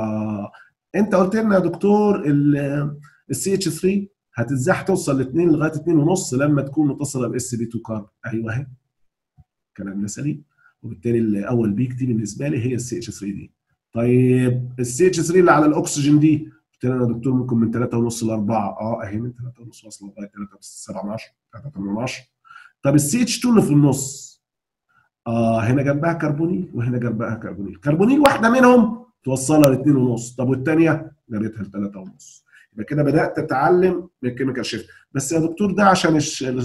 انت قلت لنا يا دكتور السي اتش 3 هتتزاح توصل ل 2 لغايه 2 ونص لما تكون متصله باس بي 2 كارب. ايوه اهي كلامنا سليم، وبالتالي اول بيك دي بالنسبه لي هي السي اتش 3 دي. طيب السي اتش 3 اللي على الاكسجين دي قلت لنا يا دكتور ممكن من 3 ونص ل 4. اهي من 3 ونص واصله لغايه 3.7 3.8. طب السي اتش 2 اللي في النص هنا جنبها كربونيل وهنا جنبها كربونيل. كربونيل واحده منهم توصلها ل 2 ونص، طب والثانيه جابتها ل 3 ونص. يبقى كده بدات تتعلم من الكيميكال شيفت. بس يا دكتور ده عشان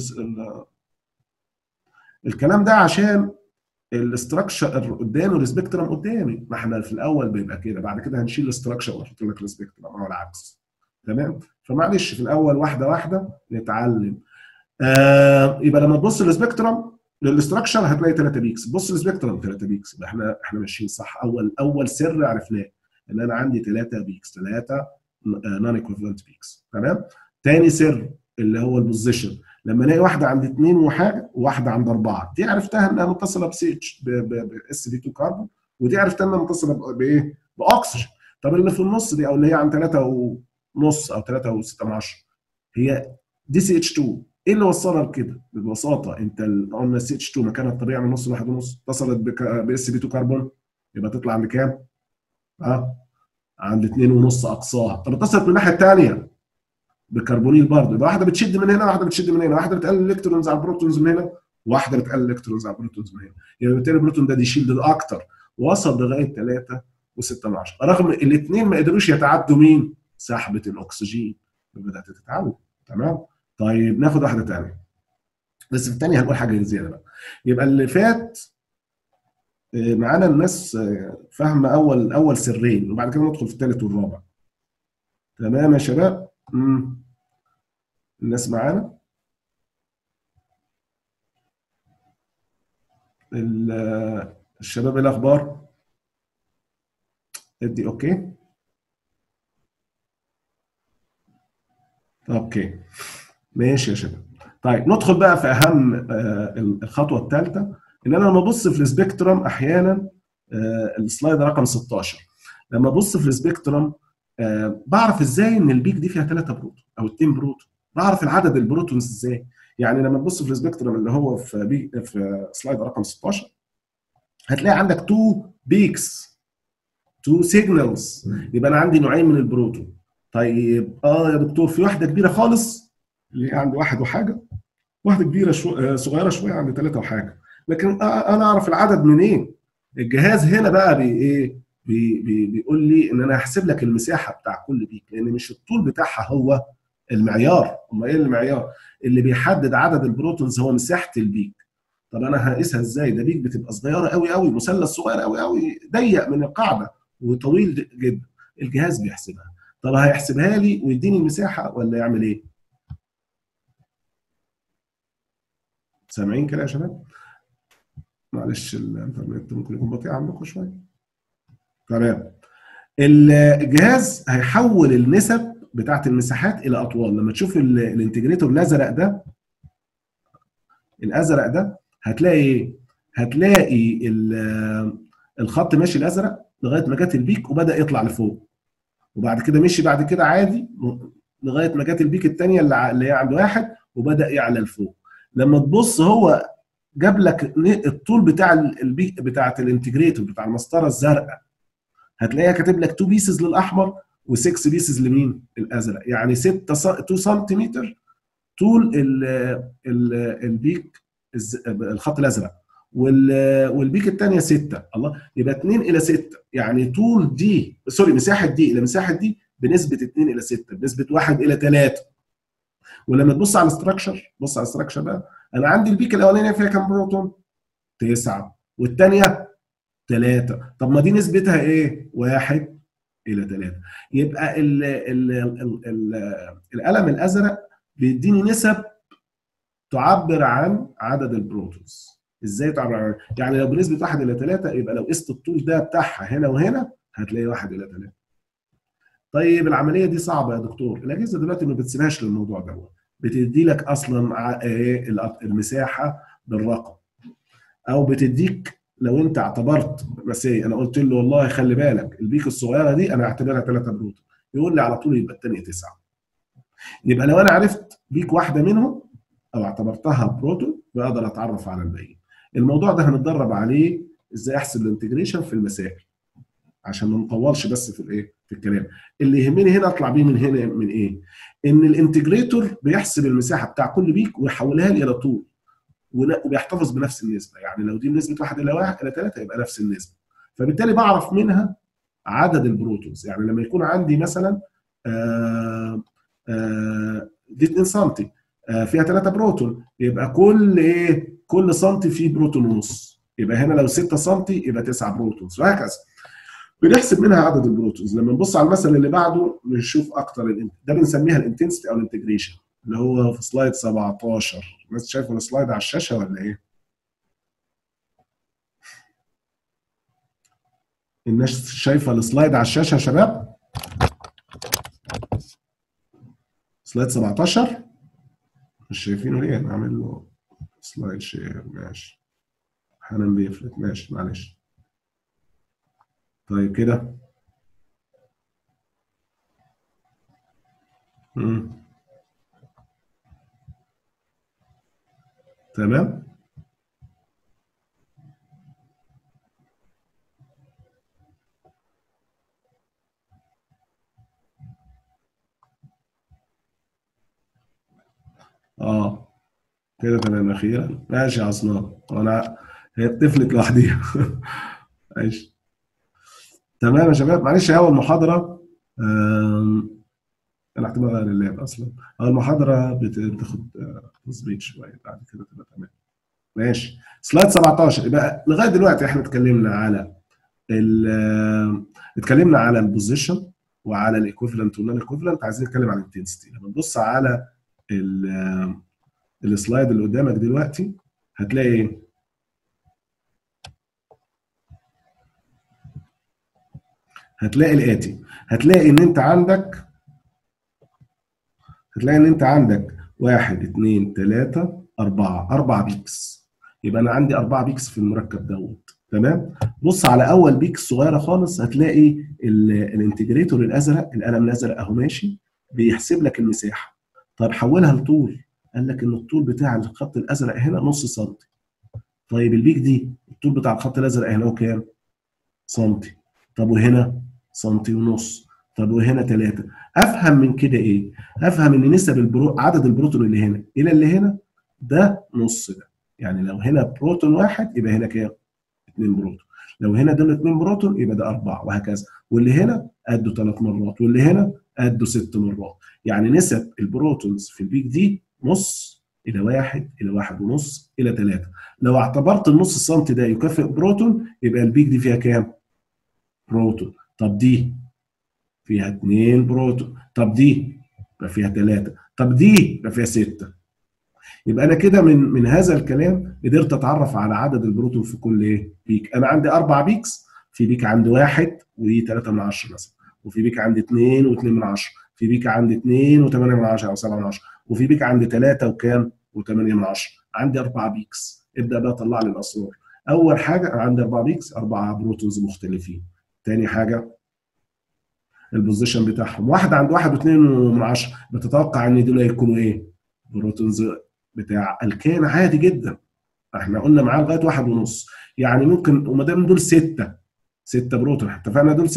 الكلام ده عشان الاستراكشر قدامي والسبيكترم قدامي، ما احنا في الاول بيبقى كده، بعد كده هنشيل الاستراكشر ونحط لك السبيكترم او العكس. تمام؟ فمعلش في الاول واحده واحده نتعلم. يبقى لما تبص للسبيكترم للاستراكشر هتلاقي 3 بيكس، بص للسبيكترم 3 بيكس، يبقى احنا ماشيين صح. اول سر عرفناه ان انا عندي 3 بيكس، 3 نون ايكوفالنت بيكس. تمام؟ تاني سر اللي هو البوزيشن، لما الاقي واحده عند 2 وحاجه وواحده عند 4 دي عرفتها انها متصله بسي اتش باس بي 2 كاربون، ودي عرفتها انها متصله بايه؟ باكسجين. طب اللي في النص دي او اللي هي عند 3 ونص او 3.6 هي دي سي اتش 2. ايه اللي وصلها لكده؟ ببساطه انت قلنا سي اتش 2 مكانها الطبيعي من نص لواحد ونص، اتصلت باس بي 2 كربون، يبقى تطلع عند كام؟ عند 2.5 اقصاها. طب اتصلت من الناحيه الثانيه بكربونيل برضه، يبقى واحده بتشد من هنا واحده بتشد من هنا، واحده بتقلل الكترونز على البروتونز من هنا واحده بتقلل الكترونز على البروتونز من هنا. يبقى بالتالي البروتون ده يشيل اكتر، وصل لغايه 3.6، رغم الاثنين ما قدروش يتعدوا مين؟ سحبه الاكسجين. بدات تتعود. تمام. طيب ناخد واحده ثانيه، بس في الثانيه هنقول حاجه زياده بقى. يبقى اللي فات معانا الناس فاهمه اول سرين، وبعد كده ندخل في الثالث والرابع. تمام يا شباب؟ الناس معانا؟ الشباب ايه الاخبار؟ ادي اوكي. اوكي ماشي يا شباب. طيب ندخل بقى في اهم الخطوه الثالثه، ان انا لما ابص في السبيكترم احيانا السلايد رقم 16، لما ابص في السبيكترم بعرف ازاي ان البيك دي فيها 3 بروتون او 2 بروتون. بعرف العدد البروتونز ازاي؟ يعني لما تبص في السبيكترم اللي هو في سلايد رقم 16 هتلاقي عندك 2 بيكس، 2 سيجنالز، يبقى انا عندي نوعين من البروتون. طيب يا دكتور في واحده كبيره خالص اللي هي عند 1 وحاجه، واحده كبيره صغيره شويه عند 3 وحاجه، لكن انا اعرف العدد منين؟ الجهاز هنا بقى ايه بيقول لي ان انا هحسب لك المساحه بتاع كل بيك، لان مش الطول بتاعها هو المعيار. امال ايه المعيار؟ اللي بيحدد عدد البروتونز هو مساحه البيك. طب انا هقيسها ازاي؟ ده بيك بتبقى صغيره قوي قوي، مثلث صغير قوي قوي ضيق من القاعده وطويل جدا. الجهاز بيحسبها. طب هيحسبها لي ويديني المساحه ولا يعمل ايه؟ سامعين كده يا شباب؟ معلش الانترنت ممكن يكون بطيء عندكم شويه. تمام. الجهاز هيحول النسب بتاعت المساحات الى اطوال. لما تشوف الانتجريتور الازرق ده، الازرق ده هتلاقي ايه؟ هتلاقي الخط ماشي الازرق لغايه ما جت البيك وبدا يطلع لفوق، وبعد كده مشي بعد كده عادي لغايه ما جت البيك الثانيه اللي هي عند 1 وبدا يعلى لفوق. لما تبص هو جاب لك الطول بتاع البيك بتاعت الانتجريتور بتاع المسطره الزرقاء، هتلاقيها كاتب لك 2 بيسز للاحمر و6 بيسز لمين؟ الازرق. يعني 2 سنتيمتر طول البيك الخط الازرق، والبيك الثانيه 6. الله، يبقى 2 الى 6، يعني طول دي سوري مساحه دي الى مساحه دي بنسبه 2 الى 6، بنسبه 1 الى 3. ولما تبص على الاستراكشر، بص على الاستراكشر بقى، انا عندي البيك الاولانيه فيها كام بروتون؟ 9، والثانيه 3. طب ما دي نسبتها ايه؟ 1 الى 3. يبقى القلم الازرق بيديني نسب تعبر عن عدد البروتونز. ازاي تعبر عن؟ يعني لو بنسبه 1 الى 3 يبقى لو قست الطول ده بتاعها هنا وهنا هتلاقي 1 الى 3. طيب العمليه دي صعبه يا دكتور. الاجهزه دلوقتي ما بتسيبهاش للموضوع ده، بتدي لك اصلا المساحه بالرقم، او بتديك لو انت اعتبرت بس ايه، انا قلت له والله خلي بالك البيك الصغيره دي انا هعتبرها 3 بروتون، يقول لي على طول يبقى الثانيه 9. يبقى لو انا عرفت بيك واحده منهم او اعتبرتها بروتون بقدر اتعرف على الباقيين. الموضوع ده هنتدرب عليه ازاي احسب الانتجريشن في المسائل عشان ما نطولش بس في الايه في الكلام. اللي يهمني هنا اطلع بيه من هنا من ايه؟ ان الانتجريتور بيحسب المساحه بتاع كل بيك ويحولها لي الى طول، وبيحتفظ بنفس النسبه. يعني لو دي بنسبه 1 الى 1 الى 3 يبقى نفس النسبه، فبالتالي بعرف منها عدد البروتونز. يعني لما يكون عندي مثلا دي 2 سم فيها 3 بروتون، يبقى كل سنتي فيه بروتون ونص. يبقى هنا لو 6 سم يبقى 9 بروتونز، وهكذا. بنحسب منها عدد البروتونز. لما نبص على المثل اللي بعده نشوف اكتر ده بنسميها الانتنسيتي او الانتجريشن، اللي هو في سلايد 17. الناس شايفه السلايد على الشاشه ولا ايه؟ الناس شايفه السلايد على الشاشه يا شباب؟ سلايد 17 مش شايفينه ليه؟ نعمل له سلايد شير. ماشي، حنان بيفلت. ماشي معلش. طيب كده تمام. اه كده تمام اخيرا. ماشي يا عصام، وانا هي بتفلت لوحديها. ماشي تمام يا شباب. معلش، هي اول محاضره. انا احتمال غير اللاب اصلا. اول محاضره بتاخد تظبيط شويه، بعد كده تبقى تمام. ماشي، سلايد 17. يبقى لغايه دلوقتي احنا اتكلمنا على اتكلمنا على البوزيشن وعلى الايكويفالنت والنون ايكويفالنت. عايزين نتكلم عن الانتنسيتي. لما تبص على السلايد اللي قدامك دلوقتي هتلاقي ايه؟ هتلاقي الاتي. هتلاقي ان انت عندك هتلاقي ان انت عندك 1 2 3 4 بيكس. يبقى انا عندي 4 بيكس في المركب دوت. تمام. بص على اول بيكس صغيره خالص، هتلاقي الانتجريتور الازرق، القلم الازرق اهو ماشي بيحسب لك المساحه. طب حولها لطول، قال لك ان الطول بتاع الخط الازرق هنا نص سنتي. طيب البيك دي الطول بتاع الخط الازرق هنا هو كام؟ سنتي. طب وهنا سنتي ونص. طب وهنا 3. افهم من كده ايه؟ افهم ان نسب عدد البروتون اللي هنا الى اللي هنا ده نص ده. يعني لو هنا بروتون واحد يبقى هنا كام؟ 2 بروتون. لو هنا دول 2 بروتون يبقى ده 4، وهكذا. واللي هنا قده 3 مرات، واللي هنا قده 6 مرات. يعني نسب البروتونز في البيك دي نص الى 1 الى 1 ونص الى 3. لو اعتبرت النص سنتي ده يكافئ بروتون، يبقى البيك دي فيها كام؟ بروتون. طب دي فيها 2 بروتون. طب دي يبقى فيها 3. طب دي يبقى فيها 6. يبقى انا كده من هذا الكلام قدرت اتعرف على عدد البروتون في كل ايه بيك. انا عندي 4 بيكس. في بيك عندي 1 و3 من 10 مثلا، وفي بيك عندي 2 و2 من 10، في بيك عندي 2 و8 من 10 او 7 من 10، وفي بيك عندي 3 وكام و8 من 10. عندي 4 بيكس. ابدا بقى طلع لي الاسرار. اول حاجه انا عندي 4 بيكس، 4 بروتونز مختلفين. تاني حاجه البوزيشن بتاعهم، واحد عند 1.2 بتتوقع ان دول هيكونوا ايه؟ بروتونز بتاع الكان عادي جدا. احنا قلنا معاه لغايه 1.5. يعني ممكن، وما دام دول 6 بروتون، اتفقنا دول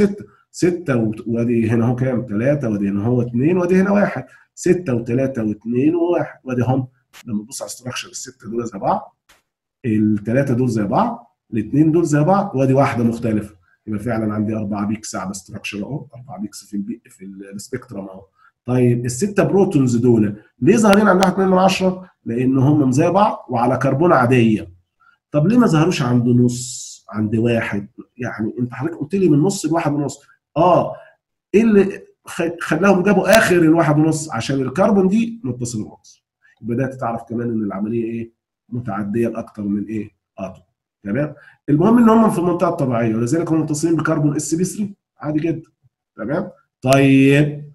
6 وادي هنا اهو كام؟ 3، وادي هنا هو 2، وادي هنا 1. 6 و3 و2 و1، وادي هم. لما تبص على الستراكشر، السته دول زي بعض، الثلاثه دول زي بعض، الاثنين دول زي بعض، وادي واحده مختلفه. يبقى فعلا عندي 4 بيكس على ستراكشر اهو، 4 بيكس في السبيكترم اهو. طيب السته بروتونز دول ليه ظاهرين عند 1.2؟ لان هم زي بعض وعلى كربون عاديه. طب ليه ما ظهروش عند نص، عند واحد؟ يعني انت حضرتك قلت لي من نص لواحد ونص. اه، ايه اللي خلاهم جابوا اخر الواحد ونص؟ عشان الكربون دي متصل بالاكسجين. بدات تعرف كمان ان العمليه ايه؟ متعديه لاكثر من ايه؟ اتوم. تمام. المهم ان هم في المنطقه الطبيعيه، ولذلك هم متصلين بكربون اس بي 3 عادي جدا. تمام. طيب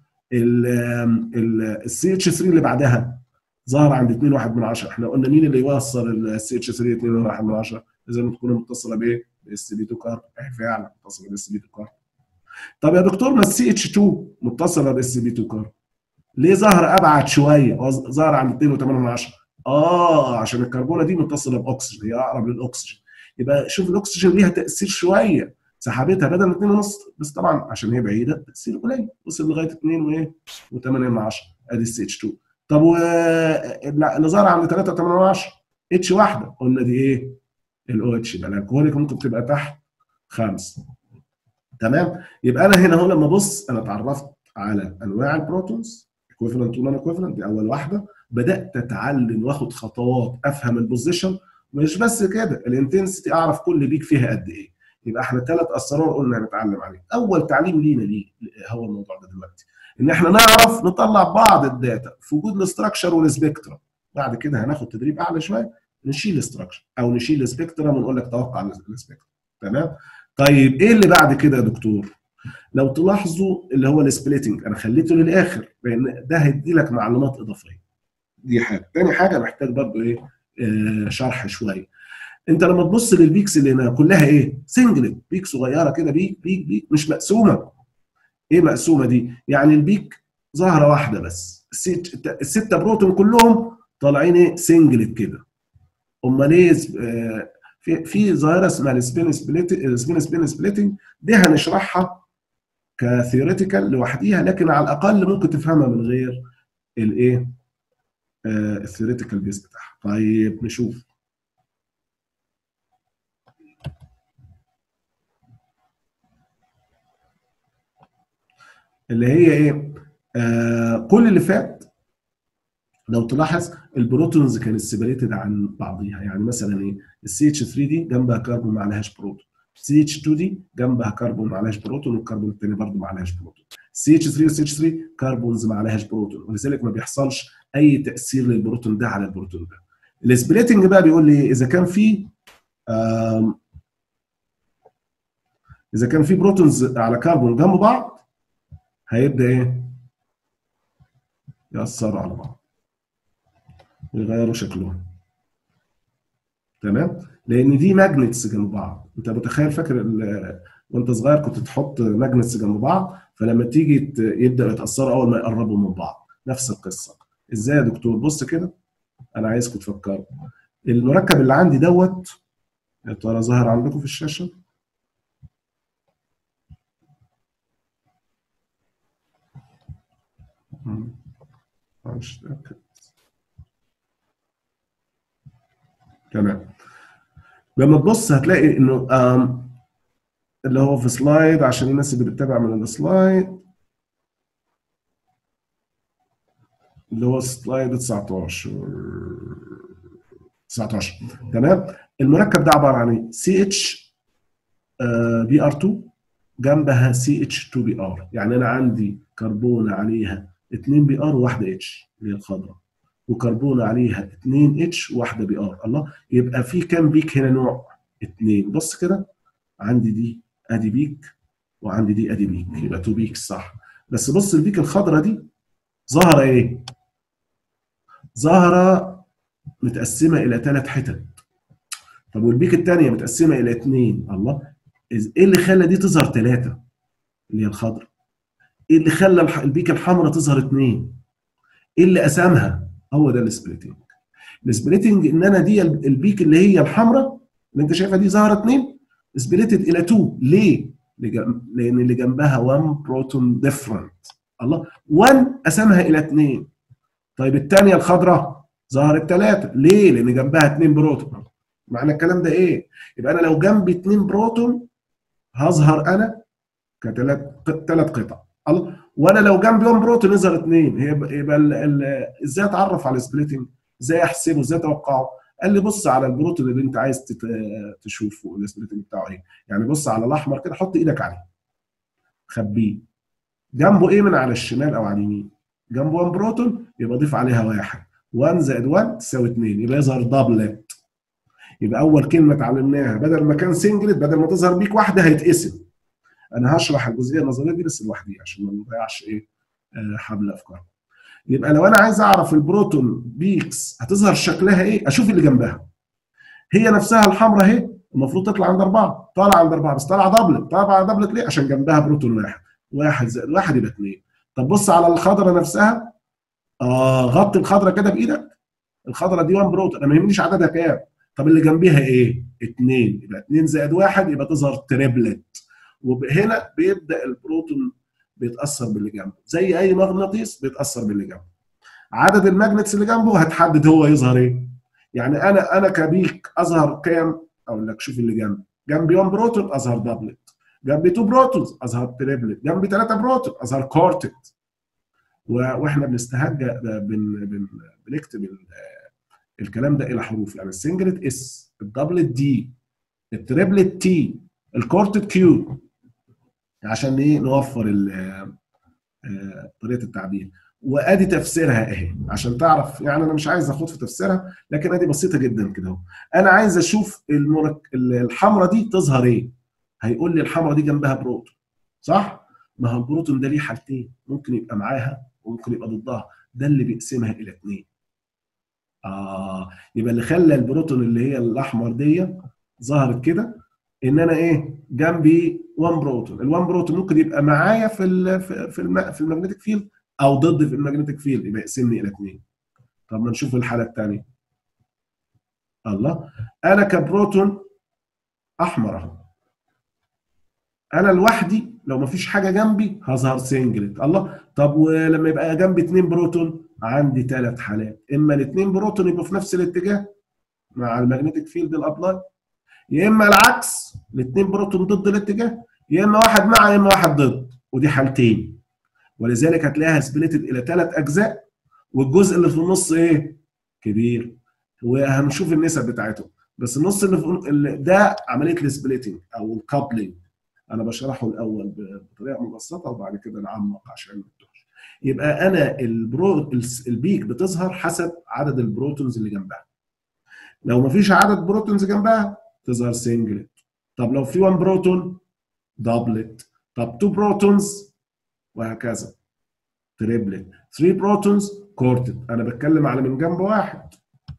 السي اتش 3 اللي بعدها ظهر عند 2.1. احنا قلنا مين اللي يوصل السي اتش 3 2.1؟ لازم تكون متصله بايه؟ باس بي 2 كارب. فعلا متصله باس بي 2 كارب. طب يا دكتور، ما السي اتش 2 متصله باس بي 2 كارب، ليه ظهر ابعد شويه؟ ظهر عند 2.8؟ عشان الكربونه دي متصله باكسجين، هي اقرب للاكسجين. يبقى شوف الاكسجين ليها تاثير شويه، سحبتها بدل 2.5، بس طبعا عشان هي بعيده تاثير قليل، وصل لغايه 2 وايه و8. ادي السي اتش 2. طب اللي ظهر عند 3.8 اتش واحده، قلنا دي ايه؟ الاو اتش. يبقى الالكوهوليك ممكن تبقى تحت 5. تمام. يبقى انا هنا اهو لما ابص انا اتعرفت على انواع البروتونز، ايكويفالنت ونون ايكويفالنت، دي اول واحده. بدات اتعلم واخد خطوات افهم البوزيشن. مش بس كده، الانتنسيتي اعرف كل بيك فيها قد ايه. يبقى احنا 3 اسرار قلنا هنتعلم عليه. اول تعليم لينا ليه هو الموضوع ده دلوقتي، ان احنا نعرف نطلع بعض الداتا في وجود الاستراكشر والسبيكترم. بعد كده هناخد تدريب اعلى شويه، نشيل الاستراكشر او نشيل السبيكترم ونقول لك توقع السبيكترم. تمام. طيب ايه اللي بعد كده يا دكتور؟ لو تلاحظوا اللي هو السبليتنج انا خليته للاخر، لان ده هيدي لك معلومات اضافيه. دي حاجه. تاني حاجه محتاج برضو ايه؟ شرح شويه. انت لما تبص للبيكس اللي هنا كلها ايه؟ سنجلت، بيك صغيره كده، بيك مش مقسومه. ايه مقسومه دي؟ يعني البيك ظاهره واحده بس، السته بروتون كلهم طالعين ايه؟ سنجلت كده. امال ايه؟ في ظاهره اسمها السبين سبليتنج، دي هنشرحها كثيوريتيكال لوحديها، لكن على الاقل ممكن تفهمها من غير الايه؟ الثيوريتيكال بيس بتاعها. طيب نشوف اللي هي ايه. كل اللي فات لو تلاحظ البروتونز كانت سيبريتد عن بعضيها. يعني مثلا ايه، السي اتش 3 دي جنبها كربون ما عليهاش بروتون، سي اتش 2 دي جنبها كربون ما عليهاش بروتون، والكربون الثاني برضه ما عليهاش بروتون. سي اتش 3 وسي اتش 3 كربونز ما عليهاش بروتون، ولذلك ما بيحصلش اي تاثير للبروتون ده على البروتون ده. السبليتنج بقى بيقول لي اذا كان في اذا كان في بروتونز على كربون جنب بعض هيبدا ايه، ياثروا على بعض ويغيروا شكلهم. تمام، لان دي ماجنتس جنب بعض. انت متخيل فاكر وانت صغير كنت تحط ماجنتس جنب بعض، فلما تيجي يبداوا يتاثروا اول ما يقربوا من بعض. نفس القصه. ازاي يا دكتور؟ بص كده، انا عايزكم تفكروا. المركب اللي عندي دوت، يا ترى ظاهر عندكم في الشاشه؟ مش متاكد. تمام، لما تبص هتلاقي انه اللي هو في سلايد، عشان الناس اللي بتتابع من السلايد، اللي هو سلايد 19 19. تمام، المركب ده عباره عن ايه؟ سي اتش بي ار 2 جنبها سي اتش 2 بي ار. يعني انا عندي كربونه عليها 2 بي ار وواحده اتش اللي هي الخضراء، وكربونه عليها 2 اتش وواحده بي ار. الله، يبقى في كام بيك هنا؟ نوع 2. بص كده، عندي دي ادي بيك، وعندي دي ادي بيك، يبقى 2 بيك صح. بس بص البيك الخضراء دي ظاهره ايه؟ ظاهره متقسمه الى 3 حتت. طب والبيك الثانيه متقسمه الى 2. الله، ايه اللي خلى دي تظهر 3 اللي هي الخضراء؟ ايه اللي خلى البيك الحمراء تظهر 2؟ ايه اللي قسمها؟ هو ده السبليتنج. السبليتنج ان انا دي البيك اللي هي الحمراء اللي انت شايفها دي ظهرت 2، سبليتد الى 2. ليه؟ لان اللي جنبها 1 بروتون ديفرنت. الله، 1 قسمها الى 2. طيب الثانيه الخضراء ظهرت 3. ليه؟ لان جنبها 2 بروتون. معنى الكلام ده ايه؟ يبقى انا لو جنبي 2 بروتون هظهر انا ثلاث قطع. الله، وانا لو جنبي 1 بروتون يظهر 2. يبقى ازاي اتعرف على السبليتنج؟ ازاي احسبه؟ ازاي اتوقعه؟ قال لي بص على البروتون اللي انت عايز تشوفه السبليتنج بتاعه ايه. يعني بص على الاحمر كده، حط ايدك عليه، خبيه. جنبه ايه من على الشمال او على اليمين؟ جنبه 1 بروتون، يبقى ضيف عليها 1. 1 زائد 1 تساوي 2، يبقى يظهر دبلت. يبقى اول كلمه اتعلمناها، بدل ما كان سنجلت، بدل ما تظهر بيك واحده هيتقسم. انا هشرح الجزئيه النظريه دي بس لوحدي عشان ما نضيعش ايه حبل افكار. يبقى لو انا عايز اعرف البروتون بيكس هتظهر شكلها ايه، اشوف اللي جنبها. هي نفسها الحمراء اهي، المفروض تطلع عند 4، طالعه عند 4 بس طالعه دبلت. طالعه دبلت ليه؟ عشان جنبها بروتون 1. 1 زائد 1 يبقى 2. طب بص على الخضراء نفسها، غطي الخضراء كده بايدك. الخضراء دي 1 بروتون، انا ما يهمنيش عددها كام. طب اللي جنبيها ايه؟ 2، يبقى 2 زائد 1 يبقى تظهر تريبلت. وهنا بيبدا البروتون بيتاثر باللي جنبه، زي اي مغناطيس بيتاثر باللي جنبه. عدد الماجنتس اللي جنبه هتحدد هو يظهر ايه. يعني انا كبيك اظهر كام؟ اقول لك شوف اللي جنبي. جنبي 1 بروتون اظهر دبلت، جنبي 2 بروتونز اظهر تريبلت، جنبي 3 بروتون اظهر كورتت. واحنا بنستهجى بنكتب الكلام ده الى حروف. يعني السنجلت اس، الدبلت دي، التريبلت تي، الكورتت كيو، عشان ايه؟ نوفر طريقه التعبير. وادي تفسيرها اهي عشان تعرف. يعني انا مش عايز اخوض في تفسيرها، لكن ادي بسيطه جدا كده اهو. انا عايز اشوف الحمراء دي تظهر ايه. هيقول لي الحمراء دي جنبها بروتون، صح؟ ما هو البروتون ده ليه حالتين، ممكن يبقى معاها وممكن يبقى ضدها. ده اللي بيقسمها الى 2. يبقى اللي خلى البروتون اللي هي الاحمر دي ظهرت كده، ان انا ايه؟ جنبي 1 بروتون. ال1 بروتون ممكن يبقى معايا في المagnetic فيلد او ضد في المagnetic فيلد، يبقى يقسمني الى 2. طب ما نشوف الحاله الثانيه. الله، انا كبروتون احمر اهو، انا لوحدي لو ما فيش حاجه جنبي هظهر سنجلت. الله، طب ولما يبقى جنبي 2 بروتون عندي ثلاث حالات، اما الاثنين بروتون يبقوا في نفس الاتجاه مع المagnetic فيلد الابلاي، يا اما العكس الاثنين بروتون ضد الاتجاه، يا اما واحد مع يا اما واحد ضد، ودي حالتين. ولذلك هتلاقيها سبليتد الى ثلاث اجزاء، والجزء اللي في النص ايه؟ كبير. وهنشوف النسب بتاعته. بس النص اللي ده عمليه السبليتنج او الكابلنج، انا بشرحه الاول بطريقه مبسطه وبعد كده نعمق عشان ما نتوهش. يبقى انا البيك بتظهر حسب عدد البروتونز اللي جنبها. لو مفيش عدد بروتونز جنبها تظهر سنجلت. طب لو في 1 بروتون دبلت. طب 2 بروتونز وهكذا تريبلت. 3 بروتونز كورتد. انا بتكلم على من جنب واحد،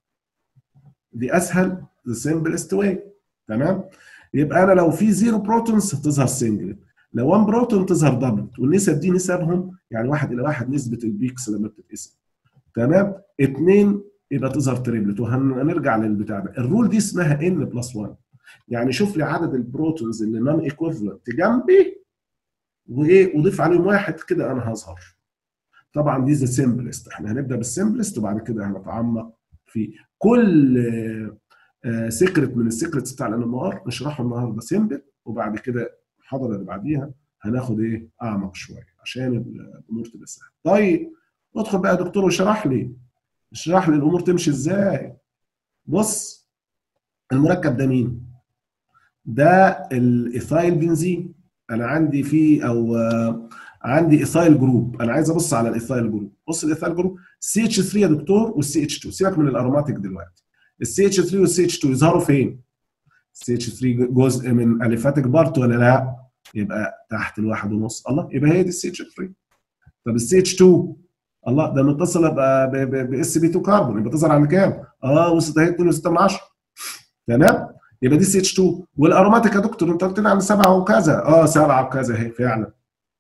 دي اسهل the simplest way. تمام. يبقى انا لو في 0 بروتونز هتظهر سنجلت، لو 1 بروتون تظهر دبلت، والنسب دي نسبهم يعني 1 الى 1 نسبه البيكس لما بتتقسم. تمام. 2 يبقى تظهر تريبلت. وهنرجع للبتاع ده. الرول دي اسمها n بلس 1. يعني شوف لي عدد البروتونز اللي نون ايكويفالنت جنبي وايه وضيف عليهم واحد كده انا هظهر. طبعا دي ذا سمبلست، احنا هنبدا بالسمبلست وبعد كده هنتعمق في كل سيكرت من السيكرتس بتاع الان ام ار نشرحه النهارده سمبل، وبعد كده المحاضره اللي بعديها هناخد ايه اعمق شويه عشان الامور تبقى سهله. طيب ادخل بقى يا دكتور واشرح لي، اشرح لي الامور تمشي ازاي. بص، المركب ده مين؟ ده الايثايل بنزين. انا عندي فيه او عندي ايثايل جروب، انا عايز ابص على الايثايل جروب. بص الايثايل جروب سي اتش 3 يا دكتور والسي اتش 2، سيبك من الاروماتيك دلوقتي. السي اتش 3 والسي اتش 2 يظهروا فين؟ السي اتش 3 جزء من اليفاتيك بارت ولا لا؟ يبقى تحت الواحد ونص. الله، يبقى هي دي السي اتش 3. طب السي اتش 2 الله ده متصله باس بي 2 كربون، يبقى تظهر عند كام؟ وصلت اهي 2.6. تمام. يبقى دي سي اتش 2. والاروماتيك يا دكتور انت قلت لي عن 7 وكذا، 7 وكذا اهي فعلا.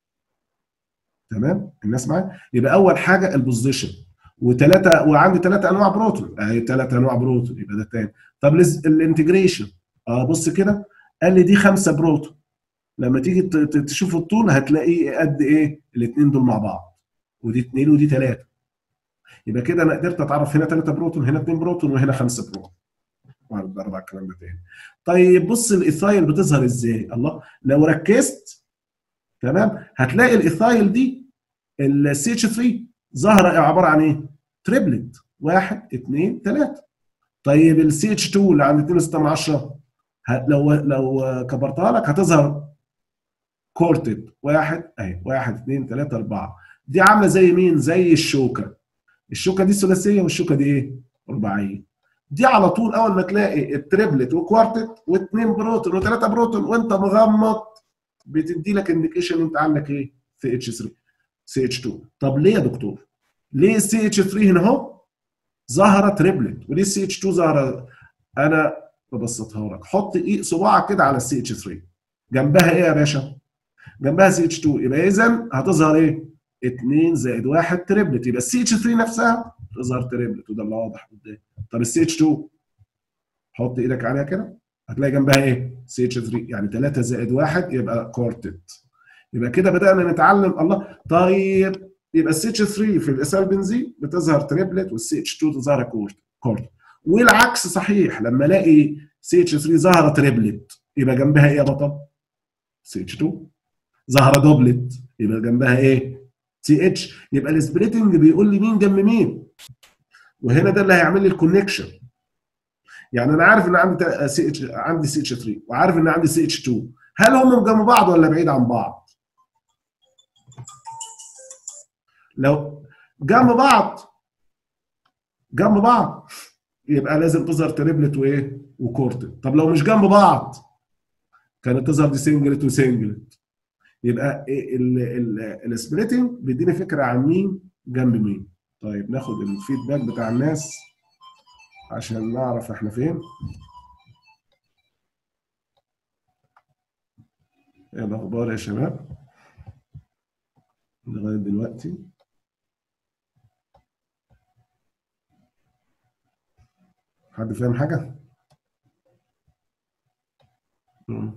تمام الناس معايا؟ يبقى اول حاجه البوزيشن، وثلاثه، وعندي ثلاثه انواع بروتون اهي، ثلاثه انواع بروتون يبقى ده الثاني. طب الانتجريشن، بص كده، قال لي دي 5 بروتون، لما تيجي تشوف الطول هتلاقي قد ايه الاثنين دول مع بعض، ودي 2 ودي 3. يبقى كده انا قدرت اتعرف هنا 3 بروتون، هنا 2 بروتون، وهنا 5 بروتون. وهنتدرب على الكلام ده تاني. طيب بص الايثايل بتظهر ازاي؟ الله، لو ركزت تمام هتلاقي الايثايل دي السي اتش 3 ظاهره عباره عن ايه؟ تريبلت، 1 2 3. طيب السي اتش 2 اللي عند 2.6 لو كبرتها لك هتظهر كورتد، 1 اهي 1 2 3 4. دي عامله زي مين؟ زي الشوكه. الشوكه دي ثلاثيه والشوكه دي ايه؟ رباعيه. دي على طول اول ما تلاقي التريبلت وكوارتت واثنين بروتون وثلاثه بروتون وانت مغمض بتدي لك انديكيشن انت عندك ايه؟ سي اتش 3 سي اتش 2. طب ليه يا دكتور؟ ليه السي اتش 3 هنا اهو ظاهره تريبلت وليه السي اتش 2 ظاهره؟ انا ببسطها لك. حط ايه صباعك كده على السي اتش 3، جنبها ايه يا باشا؟ جنبها سي اتش 2، يبقى اذا هتظهر ايه؟ 2 زائد 1 تريبلت، يبقى السي اتش 3 نفسها تظهر تريبلت، وده اللي واضح قدام. طب السي اتش 2 حط ايدك عليها كده هتلاقي جنبها ايه؟ سي اتش 3، يعني 3 زائد 1 يبقى كورتت. يبقى كده بدانا نتعلم. الله، طيب يبقى السي اتش 3 في الاسال بنزين بتظهر تريبلت والسي اتش 2 تظهر كورت. والعكس صحيح، لما الاقي سي اتش 3 ظهر تريبلت يبقى جنبها ايه يا بطل؟ سي اتش 2. ظهر دوبلت يبقى جنبها ايه؟ سي اتش. يبقى السبليتنج بيقول لي مين جنب مين، وهنا ده اللي هيعمل لي الكونكشن. يعني انا عارف ان عندي سي اتش، عندي سي اتش 3 وعارف ان عندي سي اتش 2، هل هم جنب بعض ولا بعيد عن بعض؟ لو جنب بعض، جنب بعض يبقى لازم تظهر تريبلت وايه؟ وكورتت. طب لو مش جنب بعض كانت تظهر دي سنجلت وسنجلت. يبقى السبليتنج بيديني فكره عن مين جنب مين. طيب ناخد الفيدباك بتاع الناس عشان نعرف احنا فين. ايه الاخبار يا شباب لغايه دلوقتي؟ حد فاهم حاجه؟ مم.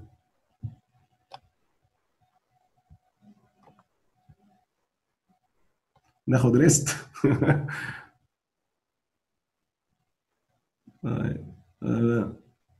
ناخد ريست. طيب. آه،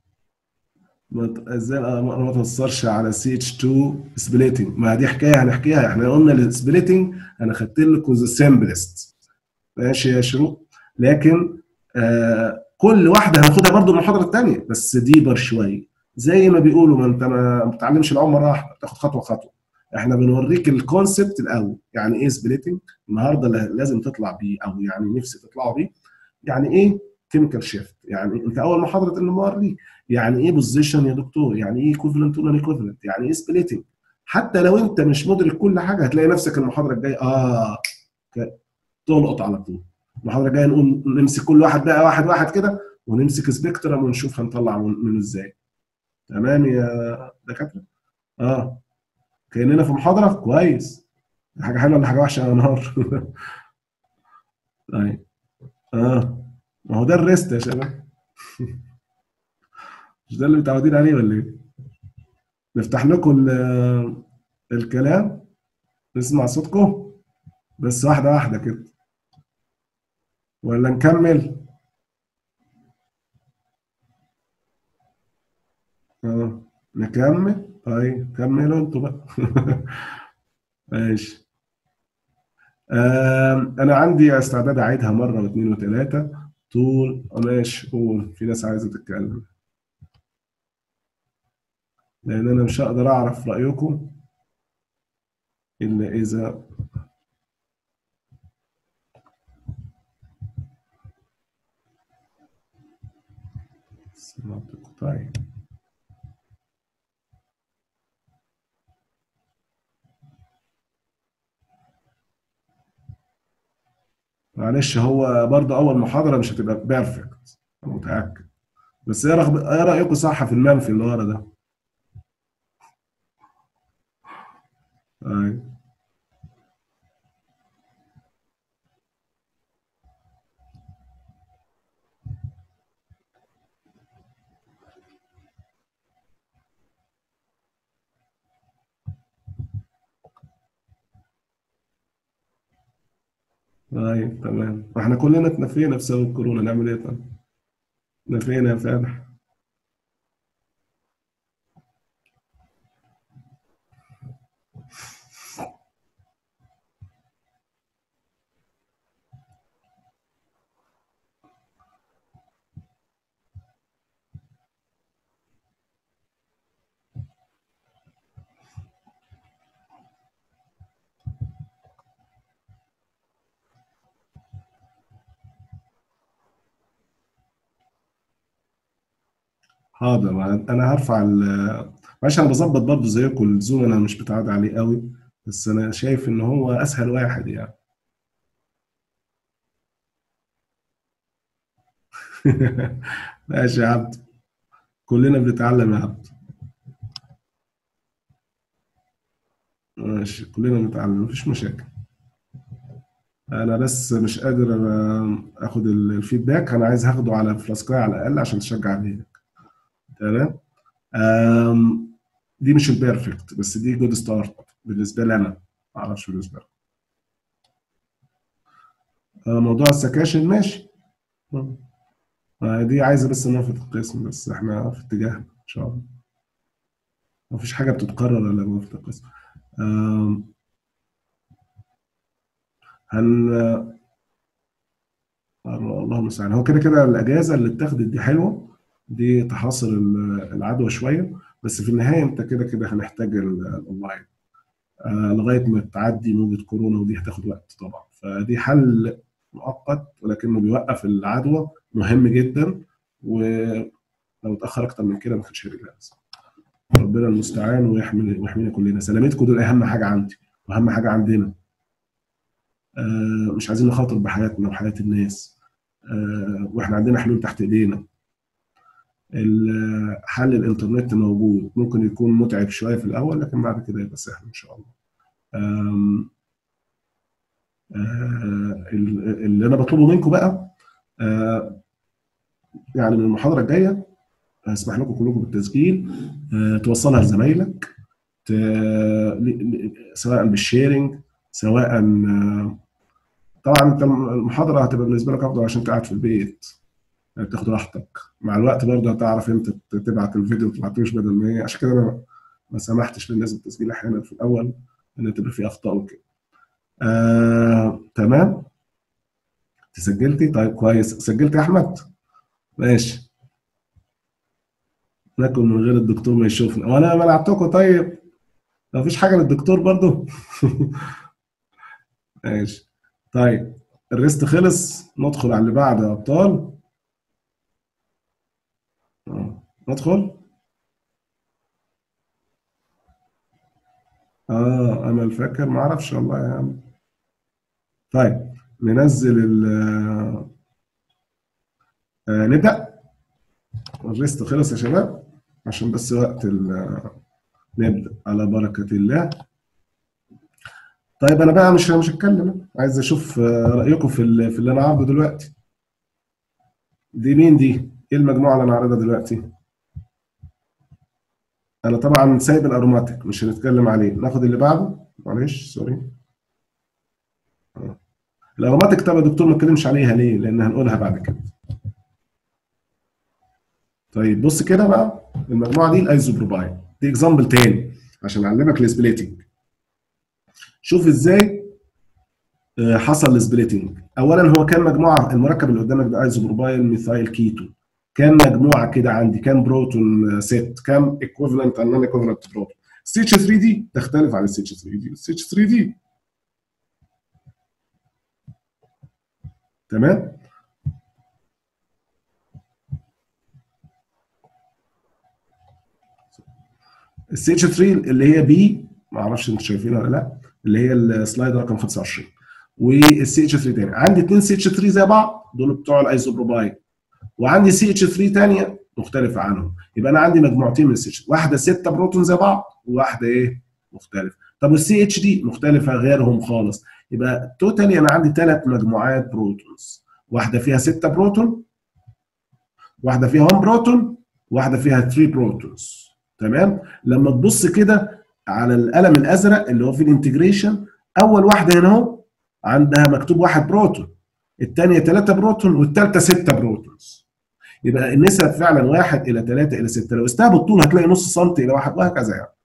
ازاي ما توصلش على سي اتش 2 سبليتنج؟ ما دي حكايه هنحكيها. احنا قلنا السبليتنج انا خدت لكم ذا سمبلست، ماشي يا شروق، لكن كل واحده هناخدها برضو المحاضره الثانيه بس ديبر شويه. زي ما بيقولوا، ما انت ما بتتعلمش العمر مره واحده، بتاخد خطوه خطوه. احنا بنوريك الكونسبت الاول، يعني ايه سبليتنج النهارده اللي لازم تطلع بيه، او يعني نفسي تطلعوا بيه. يعني ايه كيميكال شيفت؟ يعني انت اول محاضره اللي موريك يعني ايه بوزيشن يا دكتور، يعني ايه ايكوفلنت ولا ايكوفلنت، يعني ايه سبليتنج. حتى لو انت مش مدرك كل حاجه هتلاقي نفسك المحاضره الجايه تلقط على طول. المحاضره الجايه نقوم نمسك كل واحد بقى واحد واحد كده، ونمسك سبيكترم ونشوف هنطلع منه ازاي. تمام يا دكاتره؟ اه. كاننا في محاضره كويس. حاجه حلوه ولا حاجه وحشه يا نهار؟ طيب. اه. ما هو ده الريست يا شباب. مش ده اللي متعودين عليه ولا ايه؟ نفتح لكم الكلام، نسمع صوتكم بس واحده واحده كده، ولا نكمل؟ اه. نكمل. طيب كملوا انتوا بقى. ماشي. انا عندي استعداد اعيدها مره واثنين وثلاثه طول. ماشي، قول، في ناس عايزه تتكلم، لان انا مش هقدر اعرف رايكم الا اذا سمعتكم. طيب. معلش، هو برضه اول محاضره مش هتبقى بيرفكت، انا متاكد. بس ايه رايكم صح في المنفي اللي ورا ده؟ طيب. طيب تمام، احنا كلنا اتنفينا بسبب الكورونا، نعمل ايه طيب؟ اتنفينا يا فاتح. حاضر. انا هرفع معلش انا بظبط برضه زيكم الزوم، انا مش متعود عليه قوي، بس انا شايف ان هو اسهل واحد يعني. ماشي يا عبد، كلنا بنتعلم يا عبد. ماشي، كلنا بنتعلم، مفيش مشاكل. انا بس مش قادر اخد الفيدباك، انا عايز هاخده على فلاسكاي على الاقل عشان تشجع عليه. تمام. أم، دي مش البيرفكت بس دي جود ستارت بالنسبه لي انا، ما اعرفش بالنسبه لك. موضوع السكاشن ماشي. دي عايزه بس نوافق القسم، بس احنا في اتجاه ان شاء الله. مفيش حاجه بتتكرر الا موافقه القسم. أم، هن الله المستعان. هو كده كده الاجازه اللي اتاخدت دي حلوه، دي تحاصر العدوى شويه، بس في النهايه انت كده كده هنحتاج الاونلاين لغايه ما تعدي موجه كورونا، ودي هتاخد وقت طبعا. فدي حل مؤقت ولكنه بيوقف العدوى، مهم جدا. ولو اتاخر اكتر من كده ما كانش هيبقى لازم. ربنا المستعان، ويحمينا كلنا. سلامتكم دول اهم حاجه عندي واهم حاجه عندنا. مش عايزين نخاطر بحياتنا وحياه الناس. واحنا عندنا حلول تحت ايدينا. حل الانترنت موجود، ممكن يكون متعب شويه في الاول لكن بعد كده يبقى سهل ان شاء الله. آم، اللي انا بطلبه منكم بقى، آه، يعني من المحاضره الجايه هسمح لكم كلكم بالتسجيل، توصلها لزمايلك، سواء بالشيرنج، سواء طبعا انت المحاضره هتبقى بالنسبه لك افضل عشان انت قاعد في البيت، يعني تاخد راحتك. مع الوقت برضه هتعرف انت تبعت الفيديو ما تبعتوش، بدل ما ايه، عشان كده انا ما سمحتش للناس بالتسجيل احيانا في الاول، ان تبقى في اخطاء وكده. تمام. سجلتي؟ طيب كويس. سجلت يا احمد؟ ماشي. ناكل من غير الدكتور ما يشوفنا، وانا منعتكم طيب؟ ما فيش حاجه للدكتور برضه. ماشي. طيب الريست خلص، ندخل على اللي بعده يا ابطال. ندخل. انا فاكر، ما اعرفش والله يا عم. طيب ننزل ال نبدا. الريست خلص يا شباب، عشان بس وقت نبدا على بركه الله. طيب انا بقى مش هتكلم، عايز اشوف رايكم في اللي انا عارضه دلوقتي. دي مين دي؟ ايه المجموعه اللي انا عارضها دلوقتي؟ انا طبعا سايب الاروماتيك، مش هنتكلم عليه. ناخد اللي بعده، معلش سوري. الاروماتيك طب يا دكتور ما اتكلمش عليها ليه؟ لان هنقولها بعد كده. طيب بص كده بقى، المجموعه دي الايزوبروباين، دي اكزامبل تاني عشان اعلمك السبليتنج. شوف ازاي حصل السبليتنج. اولا هو كان مجموعه، المركب اللي قدامك ده ايزوبروبايل ميثايل كيتو، كان مجموعه كده عندي، كان بروتون سيت، كان ايكوفالنت ان نون ايكوفالنت بروتون. سي اتش 3 دي تختلف عن السي اتش 3 دي. السي اتش 3 دي تمام. السي اتش 3 اللي هي بي، ما اعرفش انتوا شايفينها ولا لا، اللي هي السلايد رقم 25. والسي اتش 3 تاني، عندي اثنين سي اتش 3 زي بعض، دول بتوع الايزوبروباين، وعندي سي اتش 3 ثانيه مختلفه عنهم. يبقى انا عندي مجموعتين من السي اتش، واحده 6 بروتون زي بعض، وواحده ايه، مختلفه. طب والسي اتش دي مختلفه غيرهم خالص. يبقى توتالي انا عندي ثلاث مجموعات بروتونز، واحده فيها 6 بروتون، واحده فيها 1 بروتون، واحده فيها 3 بروتونز. تمام. لما تبص كده على القلم الازرق اللي هو في الانتجريشن، اول واحده هنا اهو عندها مكتوب 1 بروتون، الثانيه 3 بروتون، والثالثه 6 بروتونز. يبقى النسب فعلا 1 الى 3 الى 6. لو استها بالطول هتلاقي نص سنتي الى 1 وهكذا يعني،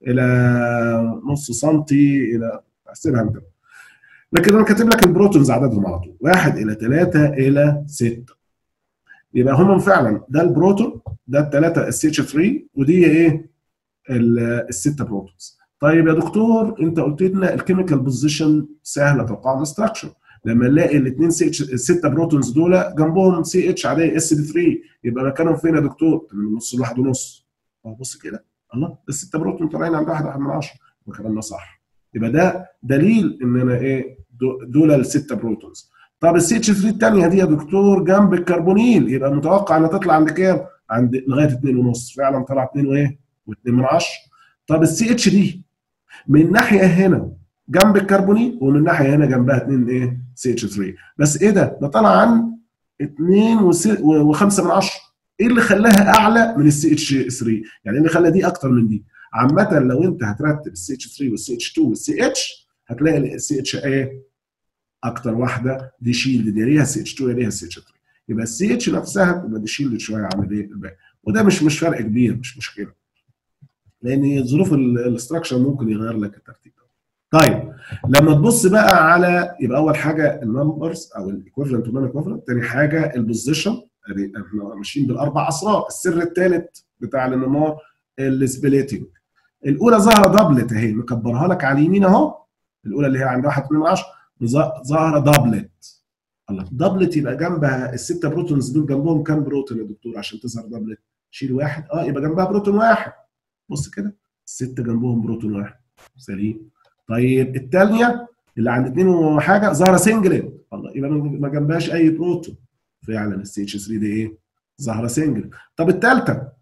الى نص سنتي الى، احسبها انت. لكن انا كاتب لك البروتونز عددهم على طول، 1 الى 3 الى 6. يبقى هم فعلا ده البروتون، ده الثلاثه السي اتش 3، ودي ايه، السته بروتونز. طيب يا دكتور انت قلت لنا الكيميكال بوزيشن سهله توقع الاستراكشر، لما نلاقي الاثنين سي اتش، السته بروتونز دول جنبهم سي اتش عاديه اس بي 3، يبقى مكانهم فين يا دكتور؟ من النص لواحد ونص. بص كده، الله، السته بروتون طالعين عند واحد من 10، وكلامنا صح. يبقى ده دليل ان انا ايه، دول السته بروتونز. طب السي اتش 3 الثانيه دي يا دكتور جنب الكربونيل، يبقى متوقع انها تطلع عند كام؟ عند لغايه 2 ونص، فعلا طلع 2 وايه؟ و2 من 10. طب السي اتش دي من ناحيه هنا جنب الكربونيل، ومن ناحيه هنا جنبها 2 ايه؟ سي اتش 3. بس ايه ده طلع عن 2 و5 من 10. ايه اللي خلاها اعلى من السي اتش 3؟ يعني ايه اللي خلى دي اكتر من دي؟ عامه لو انت هترتب السي اتش 3 والسي اتش 2 والسي اتش، هتلاقي السي اتش ايه اكتر واحده، دي شيلد، دي ليها سي اتش 2 ليها سي اتش 3. يبقى السي اتش نفسها تبقى دي شيلد شويه عن ايه الباقي، وده مش فرق كبير، مش مشكله، لان ظروف الاستراكشر ممكن يغير لك الترتيب. طيب لما تبص بقى على، يبقى اول حاجه النمبرز او الايكوفلنت والنون ايكوفلنت، ثاني حاجه البوزيشن، احنا ماشيين بالاربع اسرار. السر الثالث بتاع الانمار السبليتنج. الاولى ظاهره دبلت اهي، مكبرها لك على اليمين اهو، الاولى اللي هي عند 1 2 10 ظاهره دبلت. الله، دبلت يبقى جنبها السته بروتونز دول جنبهم كام بروتون يا دكتور عشان تظهر دبلت؟ شيل واحد، يبقى جنبها بروتون واحد. بص كده، السته جنبهم بروتون واحد، سليم. طيب الثانيه اللي عند 2 وحاجه ظاهره سنجلت، الله، يبقى ما جنبهاش اي بروتون، فعلا السي اتش 3 دي ايه؟ ظاهره سنجلت. طب الثالثه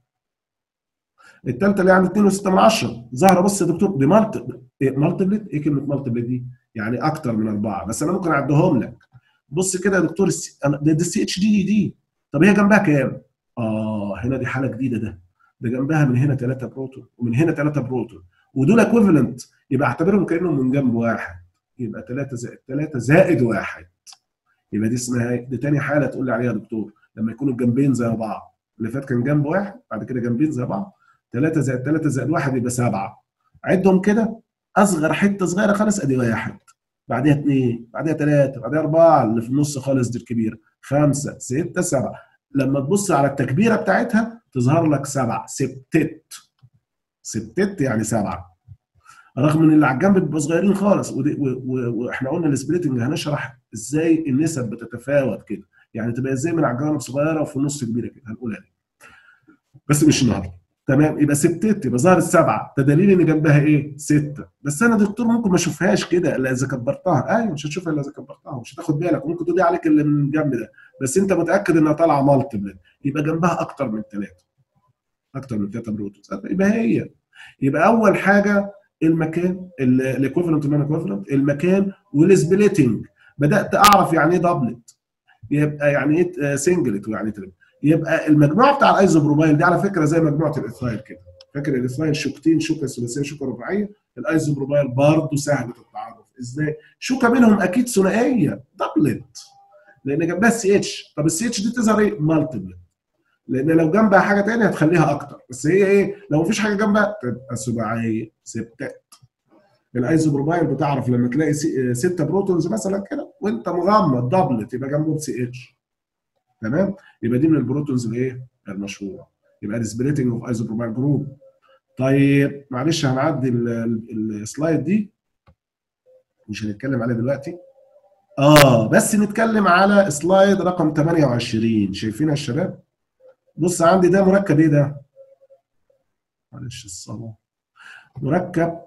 اللي عند 2 و6 من 10 ظاهره، بص يا دكتور دي مالتيبلت. ايه كلمه مالتيبلت دي؟ يعني اكتر من 4، بس انا ممكن اعدهم لك. بص كده يا دكتور، ده السي اتش دي. طب هي جنبها كام؟ هنا دي حاله جديده، ده جنبها من هنا 3 بروتون ومن هنا 3 بروتون، ودول اكويفالنت، يبقى اعتبرهم كانهم من جنب واحد. يبقى 3 زائد 3 زائد 1. يبقى دي اسمها ايه؟ دي تاني حاله تقول لي عليها يا دكتور، لما يكونوا الجنبين زي بعض. اللي فات كان جنب واحد، بعد كده جنبين زي بعض. 3 زائد 3 زائد 1 يبقى 7. عدهم كده، اصغر حته صغيره خالص ادي 1، بعدها 2، بعدها 3، بعدها 4، اللي في النص خالص دي الكبيره، 5 6 7. لما تبص على التكبيره بتاعتها تظهر لك 7، سبتت. سبتت يعني 7، رغم ان اللي على الجنب بيبقوا صغيرين خالص. واحنا قلنا السبليتنج هنشرح ازاي النسب بتتفاوت كده، يعني تبقى ازاي من على الجوانب صغيره وفي النص كبيره كده، هنقولها دي بس مش النهارده. تمام، يبقى سبتت يبقى ظهرت 7، ده دليل ان جنبها ايه؟ 6. بس انا دكتور ممكن ما اشوفهاش كده الا اذا كبرتها. ايوه مش هتشوفها الا اذا كبرتها، مش هتاخد بالك، وممكن تضيع عليك اللي من الجنب ده، بس انت متاكد انها طالعه مالتيبل، يبقى جنبها اكتر من 3. اكتر من 3 بروتوز، يبقى هي. يبقى اول حاجه المكان، الايكوفالنت والنون ايكوفالنت، المكان والسبليتنج. بدات اعرف يعني ايه دبلت، يبقى يعني ايه سنجلت، ويعني تريبل. يبقى المجموعه بتاع الايزوبروبايل دي على فكره زي مجموعه الايثايل كده. فاكر الايثايل شوكتين، شوكه ثلاثيه شوكه رباعيه. الايزوبروبايل برضه سهله التعرف. ازاي؟ شوكه منهم اكيد ثنائيه دبلت، لان جنبها السي اتش. طب السي اتش دي تظهر ايه؟ مالتيبل، لان لو جنبها حاجه ثانيه هتخليها اكتر، بس هي ايه؟ لو مفيش حاجه جنبها تبقى سباعيه، سبتات. الايزوبروبايل بتعرف لما تلاقي 6 بروتونز مثلا كده وانت مغمض دبلت، يبقى جنبهم سي اتش. تمام؟ يبقى دي من البروتونز الايه؟ المشهوره. يبقى سبليتنج اوف ايزوبروبايل جروب. طيب معلش هنعدي السلايد دي، مش هنتكلم عليها دلوقتي. بس نتكلم على سلايد رقم 28. شايفينها يا شباب؟ بص عندي ده مركب ايه ده؟ معلش الصلاة. مركب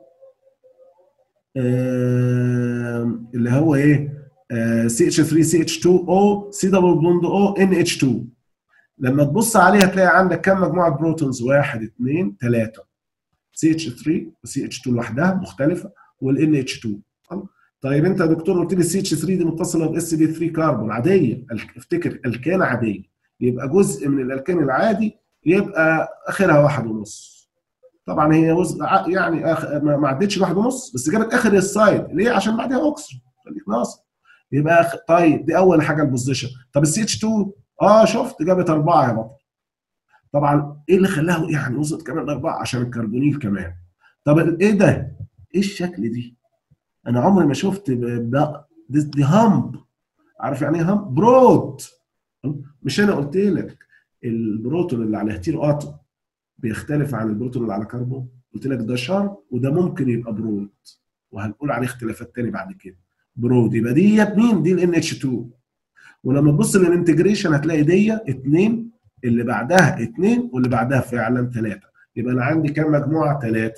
اللي هو ايه؟ CH3CH2O C دبل بوند O NH2. لما تبص عليه هتلاقي عندك كام مجموعه بروتونز؟ 1 2 3. CH3 وCH2 لوحدها مختلفه، والNH2. طيب انت يا دكتور قلت لي CH3 دي متصله ب sp3 كربون عاديه، افتكر الكان عاديه، يبقى جزء من الالكان العادي يبقى اخرها 1.5. طبعا هي يعني ما عدتش 1.5، بس جابت اخر السايد ليه؟ عشان بعدها اكسجين، خليك ناصر. يبقى طيب دي اول حاجه البوزيشن. طب السي اتش 2 شفت جابت 4 يا بطل. طبعا ايه اللي خلاها يعني وصلت كمان 4؟ عشان الكربونيل كمان. طب ايه ده؟ ايه الشكل دي؟ انا عمري ما شفت دي همب. عارف يعني ايه همب؟ برود. مش انا قلت لك البروتون اللي على هيتيرو اتوم بيختلف عن البروتون اللي على كربون؟ قلت لك ده شرط وده ممكن يبقى برود، وهنقول عليه اختلافات تاني بعد كده. برود يبقى دي مين؟ دي ال NH2. ولما تبص للانتجريشن هتلاقي دي 2، اللي بعدها 2، واللي بعدها فعلا 3. يبقى انا عندي كام مجموعه؟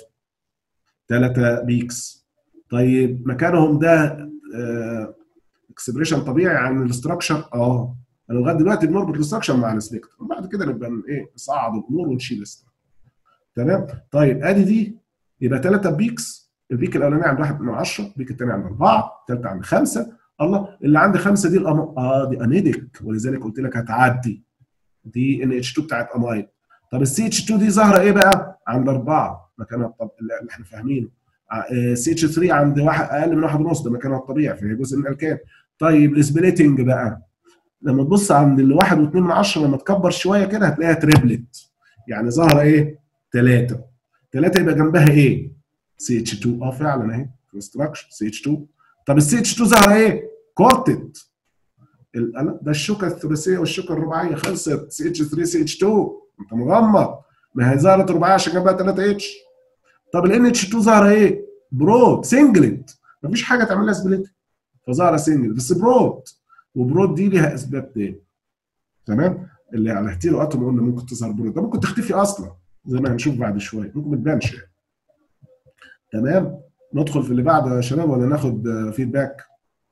3 بيكس. طيب مكانهم ده اكسبريشن طبيعي عن الاستراكشر. انا لغايه دلوقتي بنربط الاستراكشر مع السبيكتر، وبعد كده نبقى ايه نصعد الامور ونشيل الاستراكشر. تمام؟ طيب ادي دي يبقى 3 بيكس. البيك الاولاني عند 1/10، البيك الثاني عند 4، الثالثه عند 5. الله، اللي عند 5 دي دي انيدك، ولذلك قلت لك هتعدي دي NH2 بتاعت امايد. طب السي اتش 2 دي ظاهره ايه بقى؟ عند 4 مكانها اللي احنا فاهمينه. سي اتش 3 عند واحد اقل من 1.5، ده مكانها الطبيعي، فهي جزء من الالكان. طيب السبليتنج بقى، لما تبص عند ال 1.2 لما تكبر شويه كده هتلاقيها تريبلت، يعني ظاهره ايه؟ 3. 3 يبقى جنبها ايه؟ سي اتش 2. فعلا اهي في الاستراكشر سي اتش 2. طب السي اتش 2 ظاهره ايه؟ كورتت. ده الشوكه الثلاثيه والشوكه الرباعيه خلصت. سي اتش 3 سي اتش 2 انت مغمض، ما هي ظهرت رباعيه عشان جنبها 3 اتش. طب الان اتش 2 ظاهره ايه؟ برود سنجلت، مفيش حاجه تعمل لها سبليت، فظاهره سنجل بس برود. وبرود دي ليها اسباب تاني. تمام؟ اللي على هتيرو اتوم قلنا ممكن تظهر برود، ده ممكن تختفي اصلا زي ما هنشوف بعد شويه، ممكن ما تبانش يعني. تمام؟ ندخل في اللي بعده يا شباب ولا ناخد فيدباك؟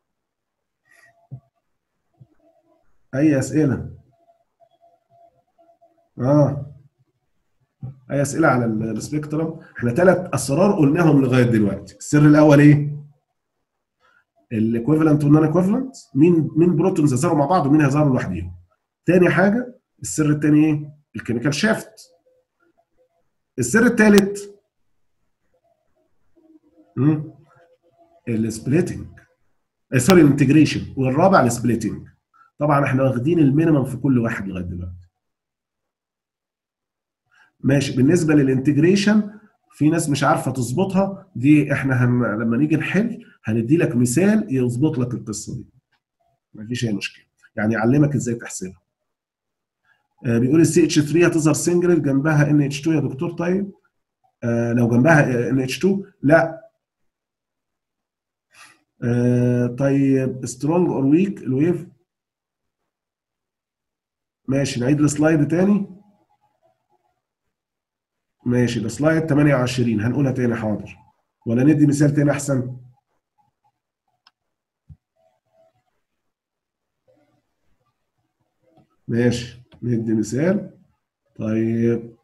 اي اسئله؟ اي اسئله على السبيكترم؟ احنا 3 اسرار قلناهم لغايه دلوقتي. السر الاول ايه؟ الايكويفالنت والنون ايكويفالنت، مين بروتونز هيظهروا مع بعض ومين هيظهروا لوحدهم. تاني حاجه السر الثاني ايه؟ الكيميكال شيفت. السر الثالث السبليتنج، سوري الانتجريشن، والرابع السبليتنج. طبعا احنا واخدين المينيمم في كل واحد لغايه دلوقتي. ماشي. بالنسبه للانتجريشن في ناس مش عارفه تظبطها دي، احنا لما نيجي نحل هندي لك مثال يظبط لك القصه دي، مفيش اي مشكله، يعني يعلمك ازاي تحسبها. بيقول السي اتش 3 هتظهر سنجل جنبها ان اتش 2 يا دكتور. طيب لو جنبها ان اتش 2 لا. طيب سترونج اور ويك الويف. ماشي نعيد السلايد تاني. ماشي ده سلايد 28 هنقولها تاني حاضر، ولا ندي مثال تاني احسن؟ ماشي ندي مثال. طيب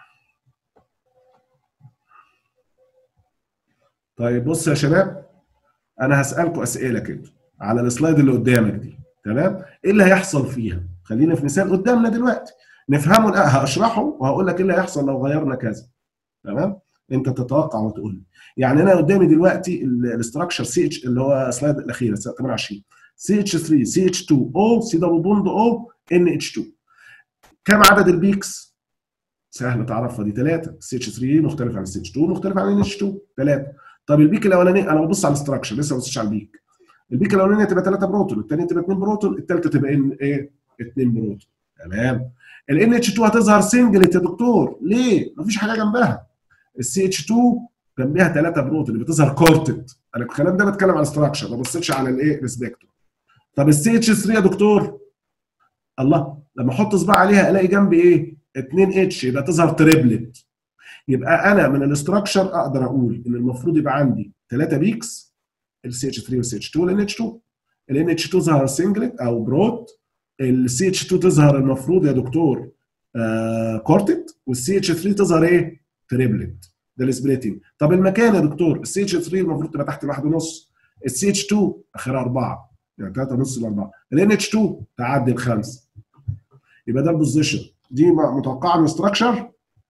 طيب بص يا شباب، انا هسالكم اسئله كده على السلايد اللي قدامك دي، تمام؟ ايه اللي هيحصل فيها؟ خلينا في مثال قدامنا دلوقتي نفهمه. لا هشرحه وهقول لك ايه اللي هيحصل لو غيرنا كذا، تمام؟ انت تتوقع وتقول لي. يعني انا قدامي دلوقتي الاستراكشر سي اتش اللي هو السلايد الاخير 28، سي اتش 3 سي اتش 2 او سي دبل بوند او ان اتش 2. كم عدد البيكس؟ سهل تعرفها دي 3. سي اتش 3 مختلف عن سي اتش 2 مختلف عن ان اتش 2 3. طب البيك الاولاني انا ببص على الاستراكشر لسه ما ببصش على البيك. البيك الاولانيه تبقى 3 بروتون، الثانيه تبقى 2 بروتون، الثالثه تبقى ان ايه 2 بروتون، تمام؟ الان اتش 2 هتظهر سنجلت يا دكتور، ليه؟ مفيش حاجه جنبها. السي اتش 2 جنبها 3 بروتون اللي بتظهر كورتد. انا الكلام ده بتكلم على الاستراكشر ما بصيتش على الايه السبيكتروم. طب السي اتش 3 يا دكتور، الله لما احط صباع عليها الاقي جنبي ايه 2 اتش، يبقى تظهر تريبلت. يبقى انا من الاستراكشر اقدر اقول ان المفروض يبقى عندي 3 بيكس، السي اتش 3 والسي اتش 2 والان اتش 2. الان اتش 2 ظهر سنجلت او بروت، السي اتش 2 تظهر المفروض يا دكتور كورتت، والسي اتش 3 تظهر ايه تريبلت. ده السبليتنج. طب المكان يا دكتور، السي اتش 3 المفروض تبقى تحت الواحد ونص، السي اتش 2 اخرها 4، يعني 3 ونص ل 4، الان اتش 2 تعدي الخمسه. يبقى ده البوزيشن دي متوقعه من الاستراكشر.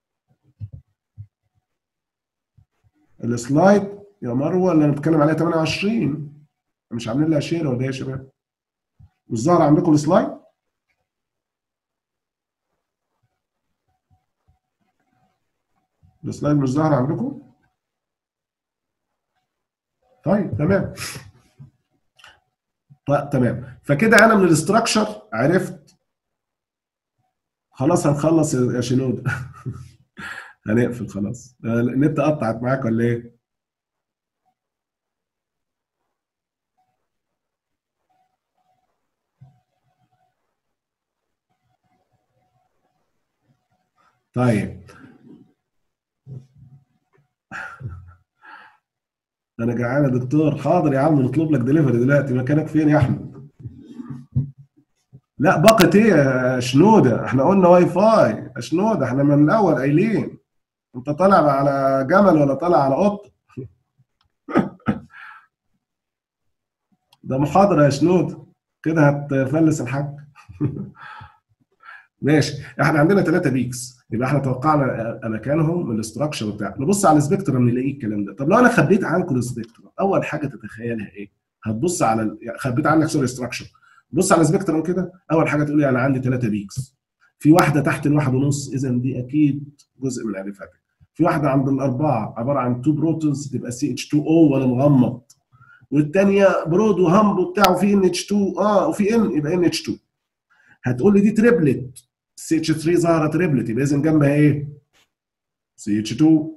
السلايد يا مروه اللي انا بتكلم عليها 28، مش عاملين لها شير ولا ايه يا شباب؟ مش ظاهر عندكم السلايد؟ السلايد مش ظاهر عندكم؟ طيب تمام. طيب تمام، فكده انا من الاستراكشر عرفت. خلاص هنخلص يا شنود. هنقفل خلاص. النت قطعت معاك ولا ايه؟ طيب انا جعان يا دكتور. حاضر يا عم نطلب لك دليفري دلوقتي. مكانك فين يا احمد؟ لا باقة ايه يا شنوده؟ احنا قلنا واي فاي يا شنوده، احنا من الاول قايلين. انت طالع على جمل ولا طالع على قط؟ ده محاضره يا شنود، كده هتفلس الحاج. ماشي. احنا عندنا 3 بيكس، يبقى احنا توقعنا مكانهم من الاستراكشر بتاع. نبص على السبيكترم نلاقي الكلام ده. طب لو انا خبيت عنكم السبيكترم، اول حاجه تتخيلها ايه؟ هتبص على يعني خبيت عنك سوري استراكشر، بص على السبيكترم كده، اول حاجه تقول لي انا عندي 3 بيكس. في واحده تحت الواحد ونص، اذا دي اكيد جزء من اليفاتك. في واحده عند الاربعه عباره عن 2 بروتونز تبقى سي اتش 2 او وانا مغمض، والثانيه برود وهمب وبتاع وفي ان اتش 2 وفي ان يبقى ان اتش 2. هتقول لي دي تريبلت، سي اتش 3 ظهرت تريبلت، يبقى اذا جنبها ايه؟ سي اتش 2.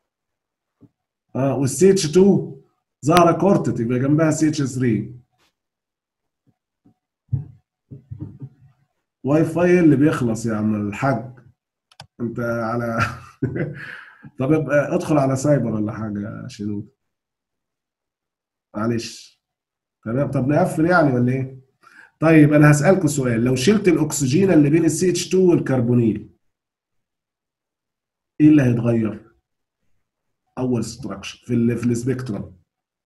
والسي اتش 2 ظاهره كورتت، يبقى جنبها سي اتش 3. واي فاي اللي بيخلص يا عم الحاج انت على. طب ابقى ادخل على سايبر ولا حاجه شنو. معلش. تمام. طب نقفل يعني ولا ايه؟ طيب انا هسالكم سؤال، لو شلت الاكسجين اللي بين السي اتش 2 والكربونيل ايه اللي هيتغير؟ اول ستراكشر في السبيكترم.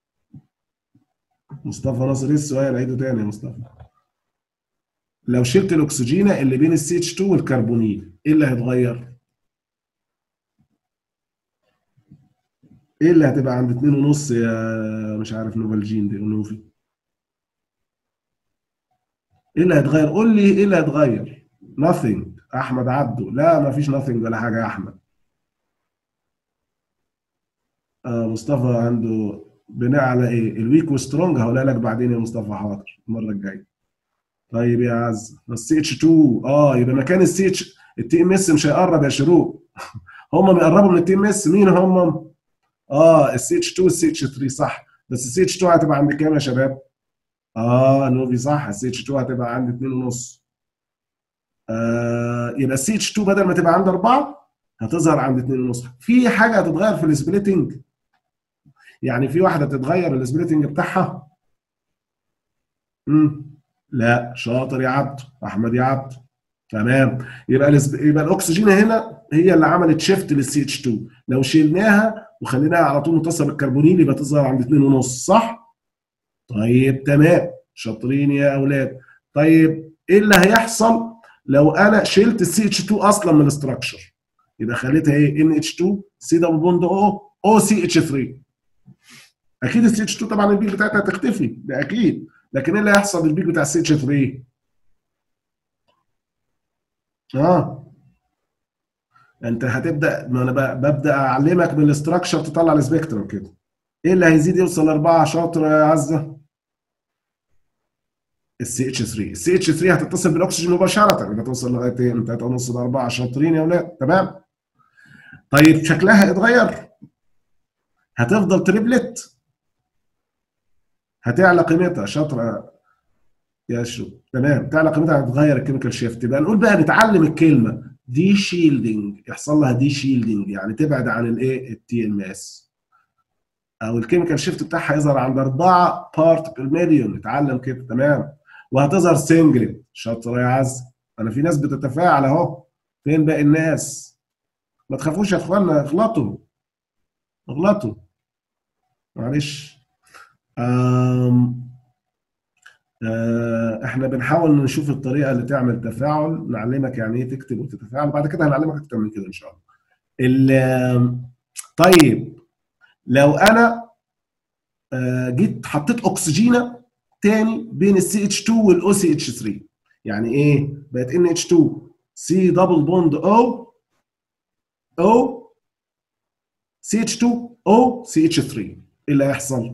مصطفى ناصر ايه السؤال؟ عيده تاني يا مصطفى. لو شلت الاكسجين اللي بين السي اتش 2 والكربونيل ايه اللي هيتغير؟ ايه اللي هتبقى عند 2.5 يا مش عارف نوفالجين دي نوفي؟ ايه اللي هيتغير؟ قول لي ايه اللي هيتغير؟ nothing. احمد عبده، لا ما فيش nothing ولا حاجه يا احمد. مصطفى عنده بناء على ايه؟ الويك وسترونج هقولها لك بعدين يا مصطفى، حاضر المره الجايه. طيب يا عز، السي اتش 2 يبقى مكان السي اتش التي ام اس مش هيقرب يا شروق. هم بيقربوا من التي ام اس، مين هم؟ السي اتش 2 والسي اتش 3 صح، بس السي اتش 2 هتبقى عند كام يا شباب؟ نوفي صح، السي اتش 2 هتبقى عند 2 ونص. يبقى السي اتش 2 بدل ما تبقى عند 4 هتظهر عند 2 ونص. في حاجه هتتغير في السبليتنج؟ يعني في واحده تتغير السبليتنج بتاعها؟ امم لا، شاطر يا عبد احمد يا عبد. تمام. يبقى الاكسجين هنا هي اللي عملت شيفت للسي اتش 2، لو شيلناها وخليناها على طول متصله بالكربونيل يبقى تظهر عند 2 ونص صح؟ طيب تمام، شاطرين يا اولاد. طيب ايه اللي هيحصل لو انا شلت السي اتش 2 اصلا من الاستراكشر؟ يبقى خليتها ايه؟ ان اتش 2 سي دبل بوند او سي اتش 3. اكيد السي اتش 2 طبعا البيك بتاعتها هتختفي ده اكيد، لكن ايه اللي هيحصل للبيك بتاع السي اتش 3؟ اه انت هتبدا، ما انا ببدا اعلمك من الاستراكشر تطلع السبيكترم كده. ايه اللي هيزيد يوصل لاربعه؟ شاطر يا عزه. السي اتش 3. السي اتش 3 هتتصل بالاكسجين مباشره يبقى توصل لغايه ايه؟ من 3 ونص ل 4. شاطرين يا اولاد، تمام. طيب شكلها اتغير؟ هتفضل تريبلت؟ هتعلى قيمتها؟ شاطره يا شو، تمام، تعلى قيمتها، هتتغير الكيميكال شيفت. يبقى نقول بقى نتعلم الكلمه دي شيلدنج، يحصل لها دي شيلدنج يعني تبعد عن الايه؟ التي ام اس، او الكيميكال شيفت بتاعها يظهر عند 4 بارت بير مليون. نتعلم كده، تمام. وهتظهر سنجلت. شاطر يا عز. انا في ناس بتتفاعل اهو، فين باقي الناس؟ ما تخافوش يا اخوانا، اغلطوا اغلطوا، معلش. آم احنا بنحاول نشوف الطريقه اللي تعمل تفاعل، نعلمك يعني ايه تكتب وتتفاعل، بعد كده هنعلمك اكتر من كده ان شاء الله. طيب لو انا جيت حطيت اكسجينه تاني بين السي اتش 2 والاو سي اتش 3، يعني ايه؟ بقت ان اتش 2 سي دبل بوند او سي اتش 2 او سي اتش 3، ايه اللي هيحصل؟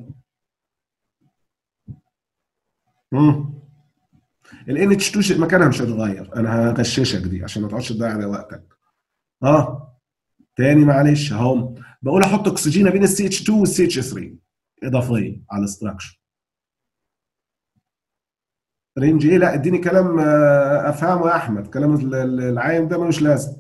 ال اتش 2 مكانها مش هتتغير، انا هغششك دي عشان ما تقعدش تضيع على وقتك. اه تاني معلش اهو، بقول احط اكسجينه بين السي اتش 2 والسي اتش 3 اضافيه على الاستراكشر. رينج ايه؟ لا اديني كلام افهمه يا احمد، كلام العايم ده ملوش لازم.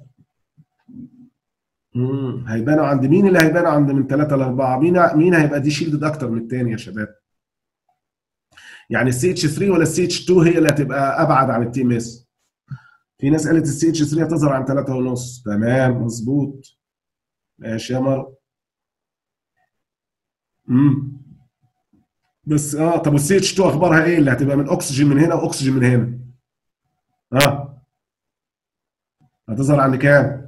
هيبانوا عند مين؟ اللي هيبانوا عند من 3 ل 4. مين هيبقى دي شيلد اكتر من الثاني يا شباب؟ يعني السي اتش 3 ولا السي اتش 2 هي اللي هتبقى ابعد عن التي ام اس؟ في ناس قالت السي اتش 3 هتظهر عن 3 ونص. تمام مظبوط. ماشي يا مر. امم بس طب والسي اتش 2 اخبارها ايه؟ اللي هتبقى من اكسجين من هنا واكسجين من هنا؟ اه هتظهر عند كام؟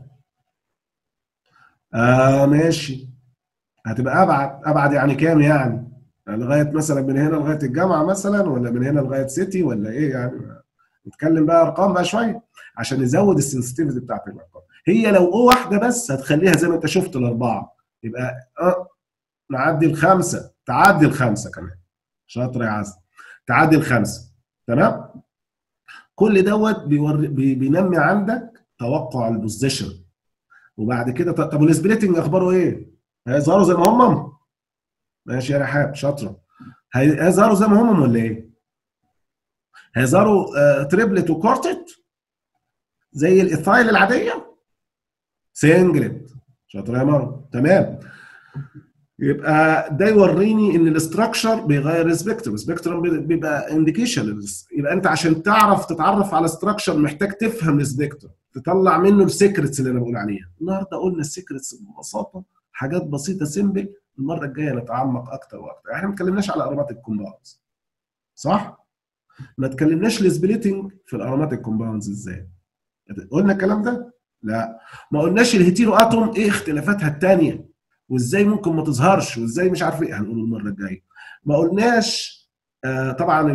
ماشي. هتبقى ابعد يعني كام يعني؟ لغايه مثلا من هنا لغايه الجامعه مثلا، ولا من هنا لغايه سيتي، ولا ايه يعني؟ نتكلم بقى ارقام بقى شويه عشان نزود السنسيتيفيتي بتاعت الارقام. هي لو او واحده بس هتخليها زي ما انت شفت الاربعه، يبقى نعدي الخمسه، تعدي الخمسه كمان. شاطر يا عزم، تعدي الخمسه. تمام. كل دوت بينمي عندك توقع البوزيشن. وبعد كده طب والسبليتنج اخباره ايه؟ هيظهروا زي ما هم؟ ماشي يا رحاب شاطره. هيظهروا زي ما هم ولا ايه؟ هيظهروا تريبلت وكورتت زي الايثايل العاديه؟ سنجلت. شاطر يا مروه، تمام. يبقى ده يوريني ان الاستراكشر بيغير السبيكترم. السبيكترم بيبقى انديكيشن. يبقى انت عشان تعرف تتعرف على استراكشر محتاج تفهم السبيكترم، تطلع منه السيكرتس اللي انا بقول عليها. النهارده قلنا السيكرتس ببساطه، حاجات بسيطه سيمبل. المره الجايه نتعمق اكتر واكتر. احنا ما اتكلمناش على اروماتيك كومباوندز صح؟ ما اتكلمناش السبليتنج في الاروماتيك كومباوندز ازاي؟ قلنا الكلام ده؟ لا. ما قلناش الهيتيرو اتوم ايه اختلافاتها الثانيه؟ وازاي ممكن ما تظهرش، وازاي مش عارف ايه، هنقوله المره الجايه. ما قلناش طبعا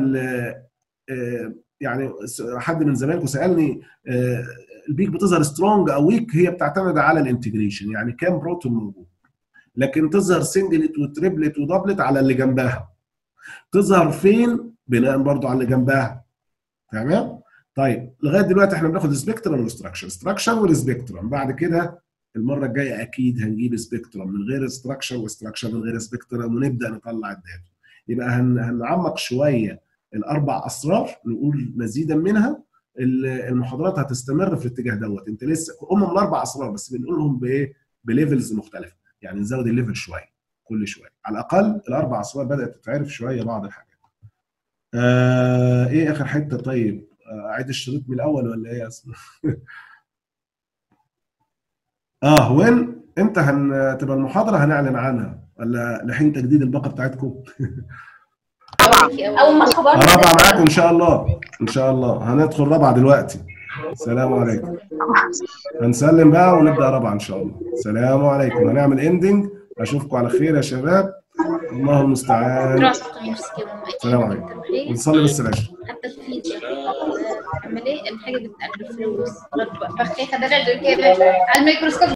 يعني حد من زمانكم سالني البيك بتظهر سترونج او ويك، هي بتعتمد على الانتجريشن، يعني كام بروتون موجود. لكن تظهر سنجلت وتريبلت ودبلت على اللي جنبها. تظهر فين؟ بناء برضو على اللي جنبها. تمام. طيب لغايه دلوقتي احنا بناخد سبيكترم وستراكشر، ستراكشر والسبيكترم. بعد كده المره الجايه اكيد هنجيب سبيكترم من غير ستراكشر، وستراكشر من غير سبيكترم، ونبدا نطلع الداتا. يبقى هنعمق شويه الاربع اسرار، نقول مزيدا منها. المحاضرات هتستمر في الاتجاه دوت. انت لسه هم من اربع اسرار بس بنقولهم بايه؟ بليفلز مختلفه، يعني نزود الليفل شويه كل شويه. على الاقل الاربع اسرار بدات تتعرف شويه بعض الحاجات. ايه اخر حته؟ طيب اعيد الشريط من الاول ولا ايه اصلا؟ وين امتى هتبقى المحاضره؟ هنعلن عنها ولا لحين تجديد الباقه بتاعتكم؟ اول ما خبرنا رابعه معاكم ان شاء الله، ان شاء الله هندخل رابعه دلوقتي. السلام عليكم. هنسلم بقى ونبدا رابعه ان شاء الله. السلام عليكم. هنعمل اندنج. اشوفكم على خير يا شباب. الله المستعان. السلام عليكم. نصلي بس العشاء. حتى الفيزياء عمليه الحاجه بتاعت الفلوس فخيخه ده كده على الميكروسكوب